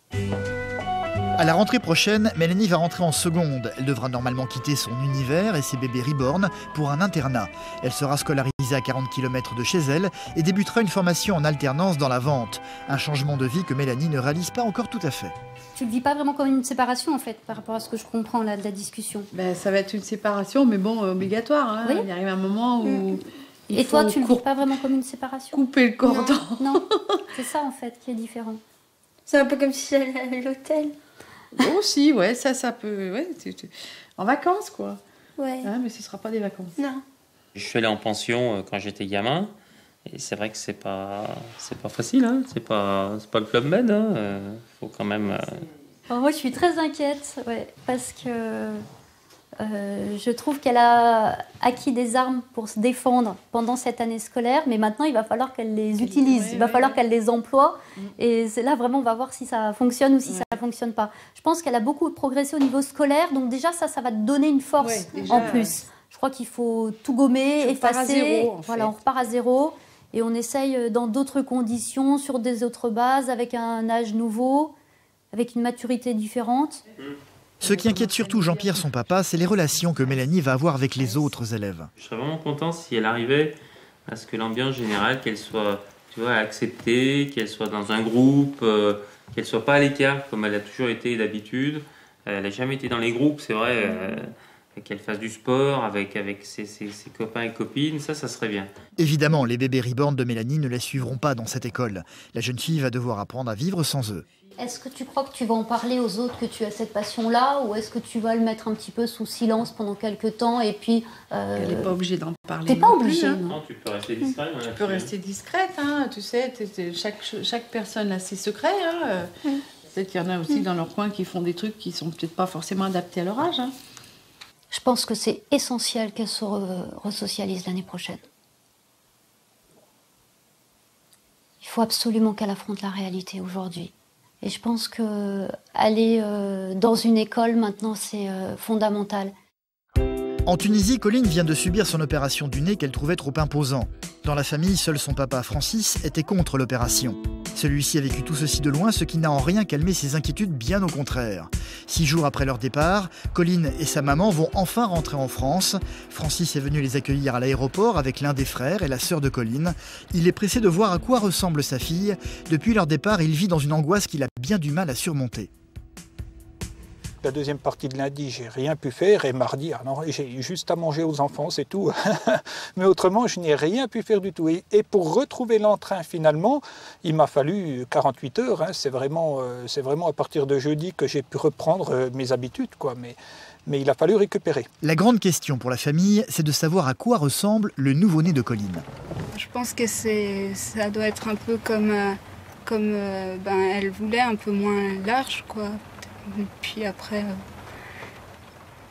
À la rentrée prochaine, Mélanie va rentrer en seconde. Elle devra normalement quitter son univers et ses bébés reborn pour un internat. Elle sera scolarisée à quarante kilomètres de chez elle et débutera une formation en alternance dans la vente. Un changement de vie que Mélanie ne réalise pas encore tout à fait. Tu le vis pas vraiment comme une séparation, en fait, par rapport à ce que je comprends là de la discussion. Ben, ça va être une séparation, mais bon, euh, obligatoire. Hein. Oui. Il arrive un moment où... Mm. il Et toi, faut tu le cou- vis pas vraiment comme une séparation? couper le cordon. Non, non. C'est ça, en fait, qui est différent. c'est un peu comme si j'allais à l'hôtel. Aussi, ouais, ça, ça peut... Ouais, tu- tu- en vacances, quoi. Ouais. Hein, mais ce ne sera pas des vacances. Non. Je suis allé en pension euh, quand j'étais gamin. Et c'est vrai que c'est pas, c'est pas facile, hein. C'est pas, c'est pas le Club Med. Hein. Euh, faut quand même. euh, Alors moi, je suis très inquiète, ouais, parce que euh, je trouve qu'elle a acquis des armes pour se défendre pendant cette année scolaire, mais maintenant, il va falloir qu'elle les utilise, ouais, il va ouais, falloir ouais. qu'elle les emploie, Mm. et c'est là, vraiment, on va voir si ça fonctionne ou si Ouais. ça ne fonctionne pas. Je pense qu'elle a beaucoup progressé au niveau scolaire, donc déjà, ça, ça va te donner une force Ouais, déjà, en plus. Je crois qu'il faut tout gommer, Tu repars à effacer, zéro, en voilà, fait. on repart à zéro, et on essaye dans d'autres conditions, sur des autres bases, avec un âge nouveau, avec une maturité différente. Ce qui inquiète surtout Jean-Pierre, son papa, c'est les relations que Mélanie va avoir avec les autres élèves. Je serais vraiment content si elle arrivait à ce que l'ambiance générale, qu'elle soit, tu vois, acceptée, qu'elle soit dans un groupe, euh, qu'elle soit pas à l'écart comme elle a toujours été d'habitude. Elle n'a jamais été dans les groupes, c'est vrai. euh, qu'elle fasse du sport avec, avec ses, ses- ses copains et copines, ça, ça serait bien. Évidemment, les bébés reborn de Mélanie ne la suivront pas dans cette école. La jeune fille va devoir apprendre à vivre sans eux. Est-ce que tu crois que tu vas en parler aux autres, que tu as cette passion-là, ou est-ce que tu vas le mettre un petit peu sous silence pendant quelques temps et puis... euh, Elle n'est pas obligée d'en parler. T'es pas non plus, obligée, hein. non. Non, tu peux rester discret. Tu peux rester discrète, hein, tu sais, t'es- t'es- chaque, chaque personne a ses secrets. Hein, euh. Peut-être qu'il y en a aussi dans leur coin qui font des trucs qui sont peut-être pas forcément adaptés à leur âge. Hein. Je pense que c'est essentiel qu'elle se re- resocialise l'année prochaine. Il faut absolument qu'elle affronte la réalité aujourd'hui. Et je pense que aller euh, dans une école maintenant, c'est euh, fondamental. En Tunisie, Colline vient de subir son opération du nez qu'elle trouvait trop imposant. Dans la famille, seul son papa, Francis, était contre l'opération. Celui-ci a vécu tout ceci de loin, ce qui n'a en rien calmé ses inquiétudes, bien au contraire. Six jours après leur départ, Colline et sa maman vont enfin rentrer en France. Francis est venu les accueillir à l'aéroport avec l'un des frères et la sœur de Colline. Il est pressé de voir à quoi ressemble sa fille. Depuis leur départ, il vit dans une angoisse qu'il a bien du mal à surmonter. La deuxième partie de lundi, j'ai rien pu faire et mardi, ah non, j'ai juste à manger aux enfants, c'est tout. Mais autrement, je n'ai rien pu faire du tout. Et, et pour retrouver l'entrain finalement, il m'a fallu quarante-huit heures. Hein. C'est vraiment, euh, c'est vraiment à partir de jeudi que j'ai pu reprendre euh, mes habitudes, quoi. Mais, mais il a fallu récupérer. La grande question pour la famille, c'est de savoir à quoi ressemble le nouveau-né de Colline. Je pense que c'est, ça doit être un peu comme, euh, comme euh, ben, elle voulait, un peu moins large, quoi. Et puis après, euh,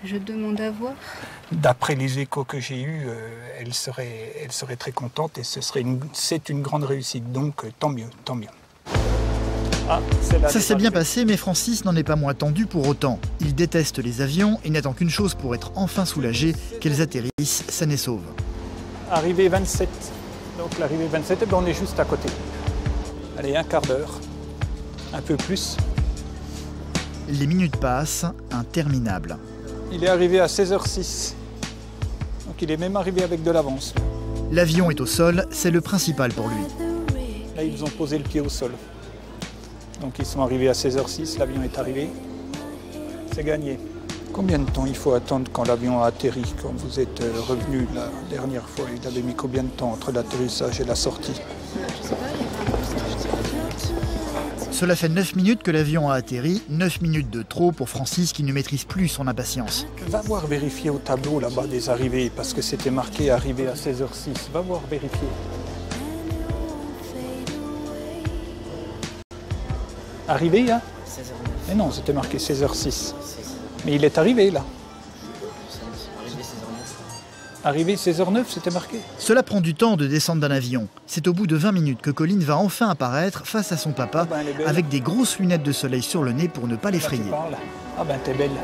Je demande à voir. D'après les échos que j'ai eus, euh, elle, serait, elle serait très contente et ce serait une, c'est une grande réussite. Donc euh, tant mieux, tant mieux. Ah, ça s'est bien passé, mais Francis n'en est pas moins tendu pour autant. Il déteste les avions et n'attend qu'une chose pour être enfin soulagé, qu'elles atterrissent saines et sauves. Arrivée vingt-sept. Donc l'arrivée vingt-sept, eh ben, on est juste à côté. Allez, un quart d'heure, un peu plus. Les minutes passent, interminables. Il est arrivé à seize heures six. Donc il est même arrivé avec de l'avance. L'avion est au sol, c'est le principal pour lui. Là, ils ont posé le pied au sol. Donc ils sont arrivés à seize heures six, l'avion est arrivé. C'est gagné. Combien de temps il faut attendre quand l'avion a atterri? Quand vous êtes revenu la dernière fois, il avait mis combien de temps entre l'atterrissage et la sortie? Je sais pas, il y a Cela fait neuf minutes que l'avion a atterri, neuf minutes de trop pour Francis qui ne maîtrise plus son impatience. Va voir vérifier au tableau là-bas des arrivées, parce que c'était marqué arrivé à seize heures six. Va voir vérifier. Arrivé, hein? seize heures neuf. Mais non, c'était marqué seize heures six. Mais il est arrivé, là. Arrivé seize heures neuf. Arrivé seize heures neuf, c'était marqué. Cela prend du temps de descendre d'un avion. C'est au bout de vingt minutes que Colline va enfin apparaître face à son papa, Ah ben, elle est belle. avec des grosses lunettes de soleil sur le nez pour ne pas l'effrayer. Ah ben, t'es belle.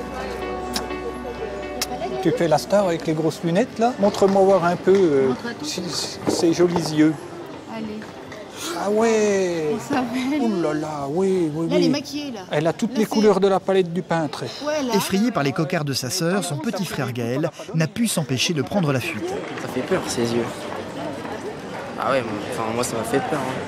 Tu fais la star avec les grosses lunettes, là? Montre-moi voir un peu euh, ces jolis yeux. Allez. Ah ouais! On s'appelle. Oh là là, oui, oui, Là, elle est oui. maquillée, là. Elle a toutes Là, les c'est- couleurs de la palette du peintre. Ouais, là. Effrayé par les cocards de sa sœur, son petit frère Gaël n'a pu s'empêcher de prendre la fuite. Ça fait peur, ses yeux. Ah ouais, moi- enfin, moi ça m'a fait peur. hein.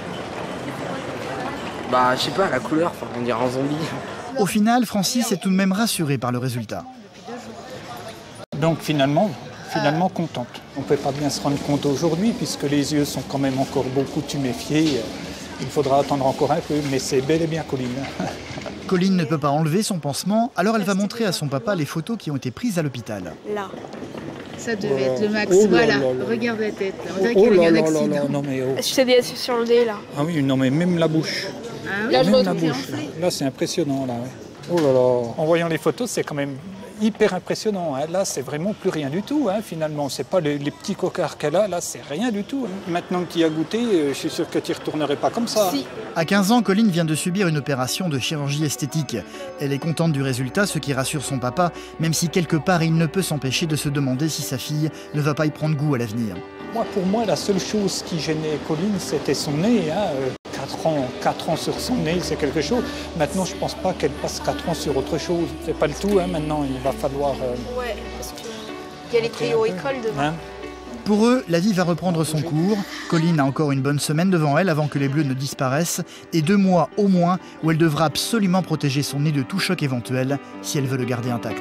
Bah, je sais pas, la couleur, enfin, on dirait un zombie. Au final, Francis est tout de même rassuré par le résultat. Donc finalement, finalement contente. On ne peut pas bien se rendre compte aujourd'hui, puisque les yeux sont quand même encore beaucoup tuméfiés. Il faudra attendre encore un peu, mais c'est bel et bien Colline. Colline ne peut pas enlever son pansement, alors elle va montrer à son papa les photos qui ont été prises à l'hôpital. Là. Ça devait être le max. Oh là Voilà, là là. regarde la tête. Là. On dirait Oh qu'il y a eu là un là là accident. là, non mais oh. Je t'ai dit sur le nez là. Ah oui, non mais même la bouche. Ah oui, Là, je même vois la tout est bouche. Là, Là, c'est impressionnant là. Ouais. Oh là là. En voyant les photos, c'est quand même hyper impressionnant. hein. Là, c'est vraiment plus rien du tout. Hein, finalement, c'est pas les, les petits cocards qu'elle a. Là, c'est rien du tout. hein. Maintenant que tu y as goûté, euh, je suis sûr que tu y retournerais pas comme ça. Si. À quinze ans, Colline vient de subir une opération de chirurgie esthétique. Elle est contente du résultat, ce qui rassure son papa, même si quelque part il ne peut s'empêcher de se demander si sa fille ne va pas y prendre goût à l'avenir. Moi, pour moi, la seule chose qui gênait Colline, c'était son nez. Hein. Euh, quatre ans, quatre ans sur son nez, c'est quelque chose. Maintenant, je pense pas qu'elle passe quatre ans sur autre chose. C'est pas le tout. Hein. Maintenant, il va falloir. euh, Ouais, parce qu'il y a les trios école demain. hein. Pour eux, la vie va reprendre son cours. Colline a encore une bonne semaine devant elle avant que les bleus ne disparaissent, et deux mois au moins où elle devra absolument protéger son nez de tout choc éventuel si elle veut le garder intact.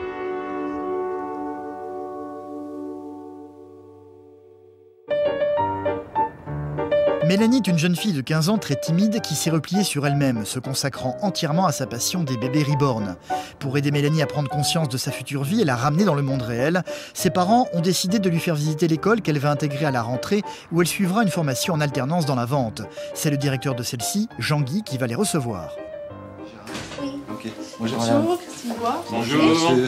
Mélanie est une jeune fille de quinze ans très timide qui s'est repliée sur elle-même, se consacrant entièrement à sa passion des bébés reborn. Pour aider Mélanie à prendre conscience de sa future vie et la ramener dans le monde réel, ses parents ont décidé de lui faire visiter l'école qu'elle va intégrer à la rentrée où elle suivra une formation en alternance dans la vente. C'est le directeur de celle-ci, Jean-Guy, qui va les recevoir. Ok. Bonjour madame. Bonjour, qu'est-ce qu'on voit Bonjour. Bonjour.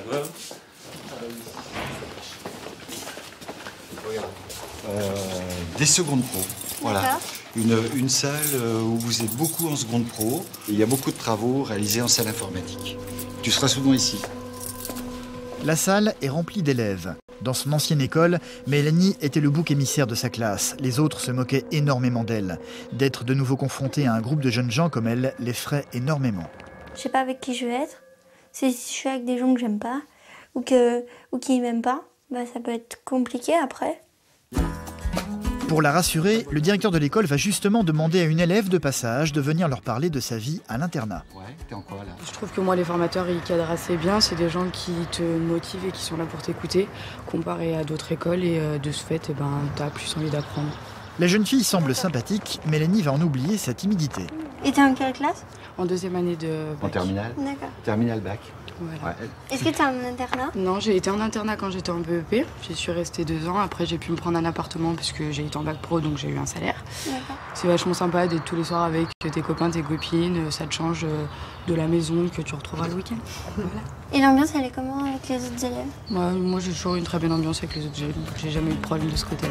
Euh, des secondes pro. Voilà. D'accord. Une, une salle euh, où vous êtes beaucoup en seconde pro. Il y a beaucoup de travaux réalisés en salle informatique. Tu seras souvent ici. La salle est remplie d'élèves. Dans son ancienne école, Mélanie était le bouc émissaire de sa classe. Les autres se moquaient énormément d'elle. D'être de nouveau confrontée à un groupe de jeunes gens comme elle l'effraie énormément. Je sais pas avec qui je vais être. Si je suis avec des gens que j'aime pas ou, que, ou qui m'aiment pas, bah ça peut être compliqué après. Pour la rassurer, le directeur de l'école va justement demander à une élève de passage de venir leur parler de sa vie à l'internat. Ouais, t'es en quoi là? Je trouve que moi, les formateurs, ils cadrent assez bien. C'est des gens qui te motivent et qui sont là pour t'écouter, comparé à d'autres écoles. Et euh, de ce fait, eh ben, t'as plus envie d'apprendre. La jeune fille semble sympathique, Mélanie va en oublier sa timidité. Et t'es en quelle classe? En deuxième année de bac. En terminale. D'accord. Terminale bac. Voilà. Ouais. Est-ce que t'es en internat? Non, j'ai été en internat quand j'étais en B E P. J'y suis restée deux ans. Après, j'ai pu me prendre un appartement puisque j'ai été en bac pro, donc j'ai eu un salaire. D'accord. C'est vachement sympa d'être tous les soirs avec tes copains, tes copines. Ça te change de la maison que tu retrouveras le week-end. Voilà. Et l'ambiance, elle est comment avec les autres élèves? Moi, moi j'ai toujours eu une très bonne ambiance avec les autres élèves. J'ai jamais eu de problème de ce côté-là.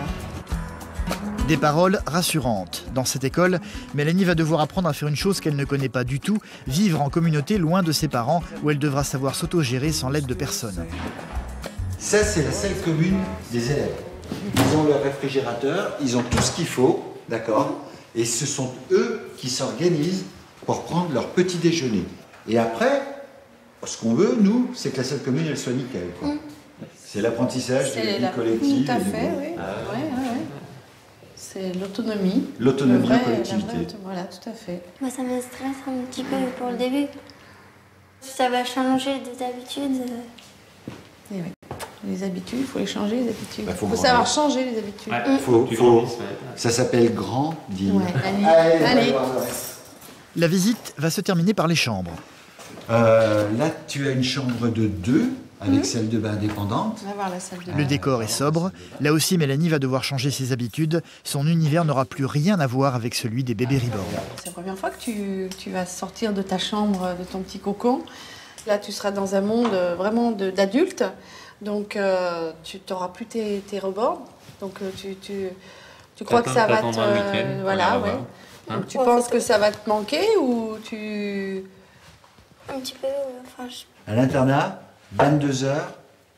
Des paroles rassurantes. Dans cette école, Mélanie va devoir apprendre à faire une chose qu'elle ne connaît pas du tout, vivre en communauté loin de ses parents, où elle devra savoir s'autogérer sans l'aide de personne. Ça, c'est la salle commune des élèves. Ils ont leur réfrigérateur, ils ont tout ce qu'il faut, d'accord? Et ce sont eux qui s'organisent pour prendre leur petit déjeuner. Et après, ce qu'on veut, nous, c'est que la salle commune, elle soit nickel, quoi. Mmh. C'est l'apprentissage de la vie collective. Tout à fait, oui. Ah, ouais, ouais, ouais. C'est l'autonomie. L'autonomie en Le vrai- collectivité. la vraie- Voilà, tout à fait. Moi, ça me stresse un petit peu pour le début. Ça va changer des habitudes. euh. Et oui. Les habitudes, il faut les changer, les habitudes. Bah, faut Il faut savoir grandir. changer les habitudes. Ouais, faut, faut, ça s'appelle grandir. Ouais, allez. Allez, Allez. on va voir. La visite va se terminer par les chambres. Euh, là, tu as une chambre de deux, avec Mhm. celle de bain indépendante. On va voir la salle de Le décor est sobre. Là aussi, Mélanie va devoir changer ses habitudes. Son univers n'aura plus rien à voir avec celui des bébés reborn. C'est la première fois que tu, tu vas sortir de ta chambre, de ton petit cocon. Là, tu seras dans un monde euh, vraiment de- d'adultes. Donc, euh, tu n'auras plus tes, tes rebords. Donc, euh, tu, tu, tu crois que ça va te... T'attendras le week-end, voilà, on ouais. va voir. Hein? Donc, tu penses que ça va te manquer ou tu... Un petit peu. euh, Enfin, je- À l'internat, vingt-deux heures,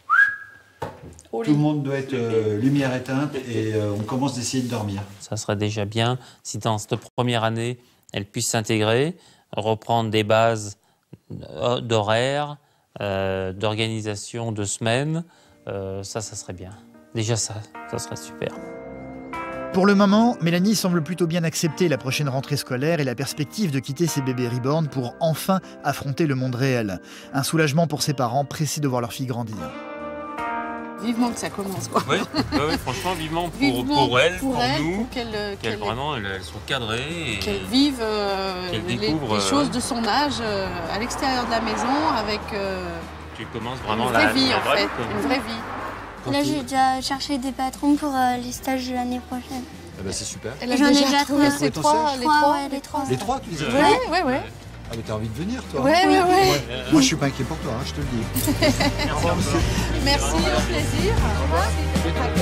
Au tout le monde doit être euh, lumière éteinte et euh, on commence d'essayer de dormir. Ça serait déjà bien si dans cette première année, elle puisse s'intégrer, reprendre des bases euh, d'horaire, euh, d'organisation de semaine. Euh, ça, ça serait bien. Déjà ça, ça serait super. Pour le moment, Mélanie semble plutôt bien accepter la prochaine rentrée scolaire et la perspective de quitter ses bébés reborn pour enfin affronter le monde réel. Un soulagement pour ses parents pressés de voir leur fille grandir. Vivement que ça commence, quoi. Oui, oui, oui, franchement, vivement pour, Vivement pour elle, pour pour, elle, nous, pour qu'elle, euh, qu'elles qu'elle- vraiment elles, elles sont cadrées. Et... Qu'elle vive euh, Qu'elle les, découvre, les euh, choses de son âge euh, à l'extérieur de la maison avec euh, Tu commences une vraiment vraie la, vie, la en vraie fait. vie, quoi. Une vraie vie. Là, j'ai déjà cherché des patrons pour euh, les stages de l'année prochaine. Eh ben, c'est super. Elle a J'en ai déjà déjà trouvé trouvé ses ton trois, stage les trois, ouais, les trois. Les trois, tu les as Ouais, trouvés ouais, ouais. Ah, mais t'as envie de venir, toi. Ouais, ouais, ouais. Moi, moi, je suis pas inquiet pour toi, hein, je te le dis. Merci, au plaisir. Au revoir.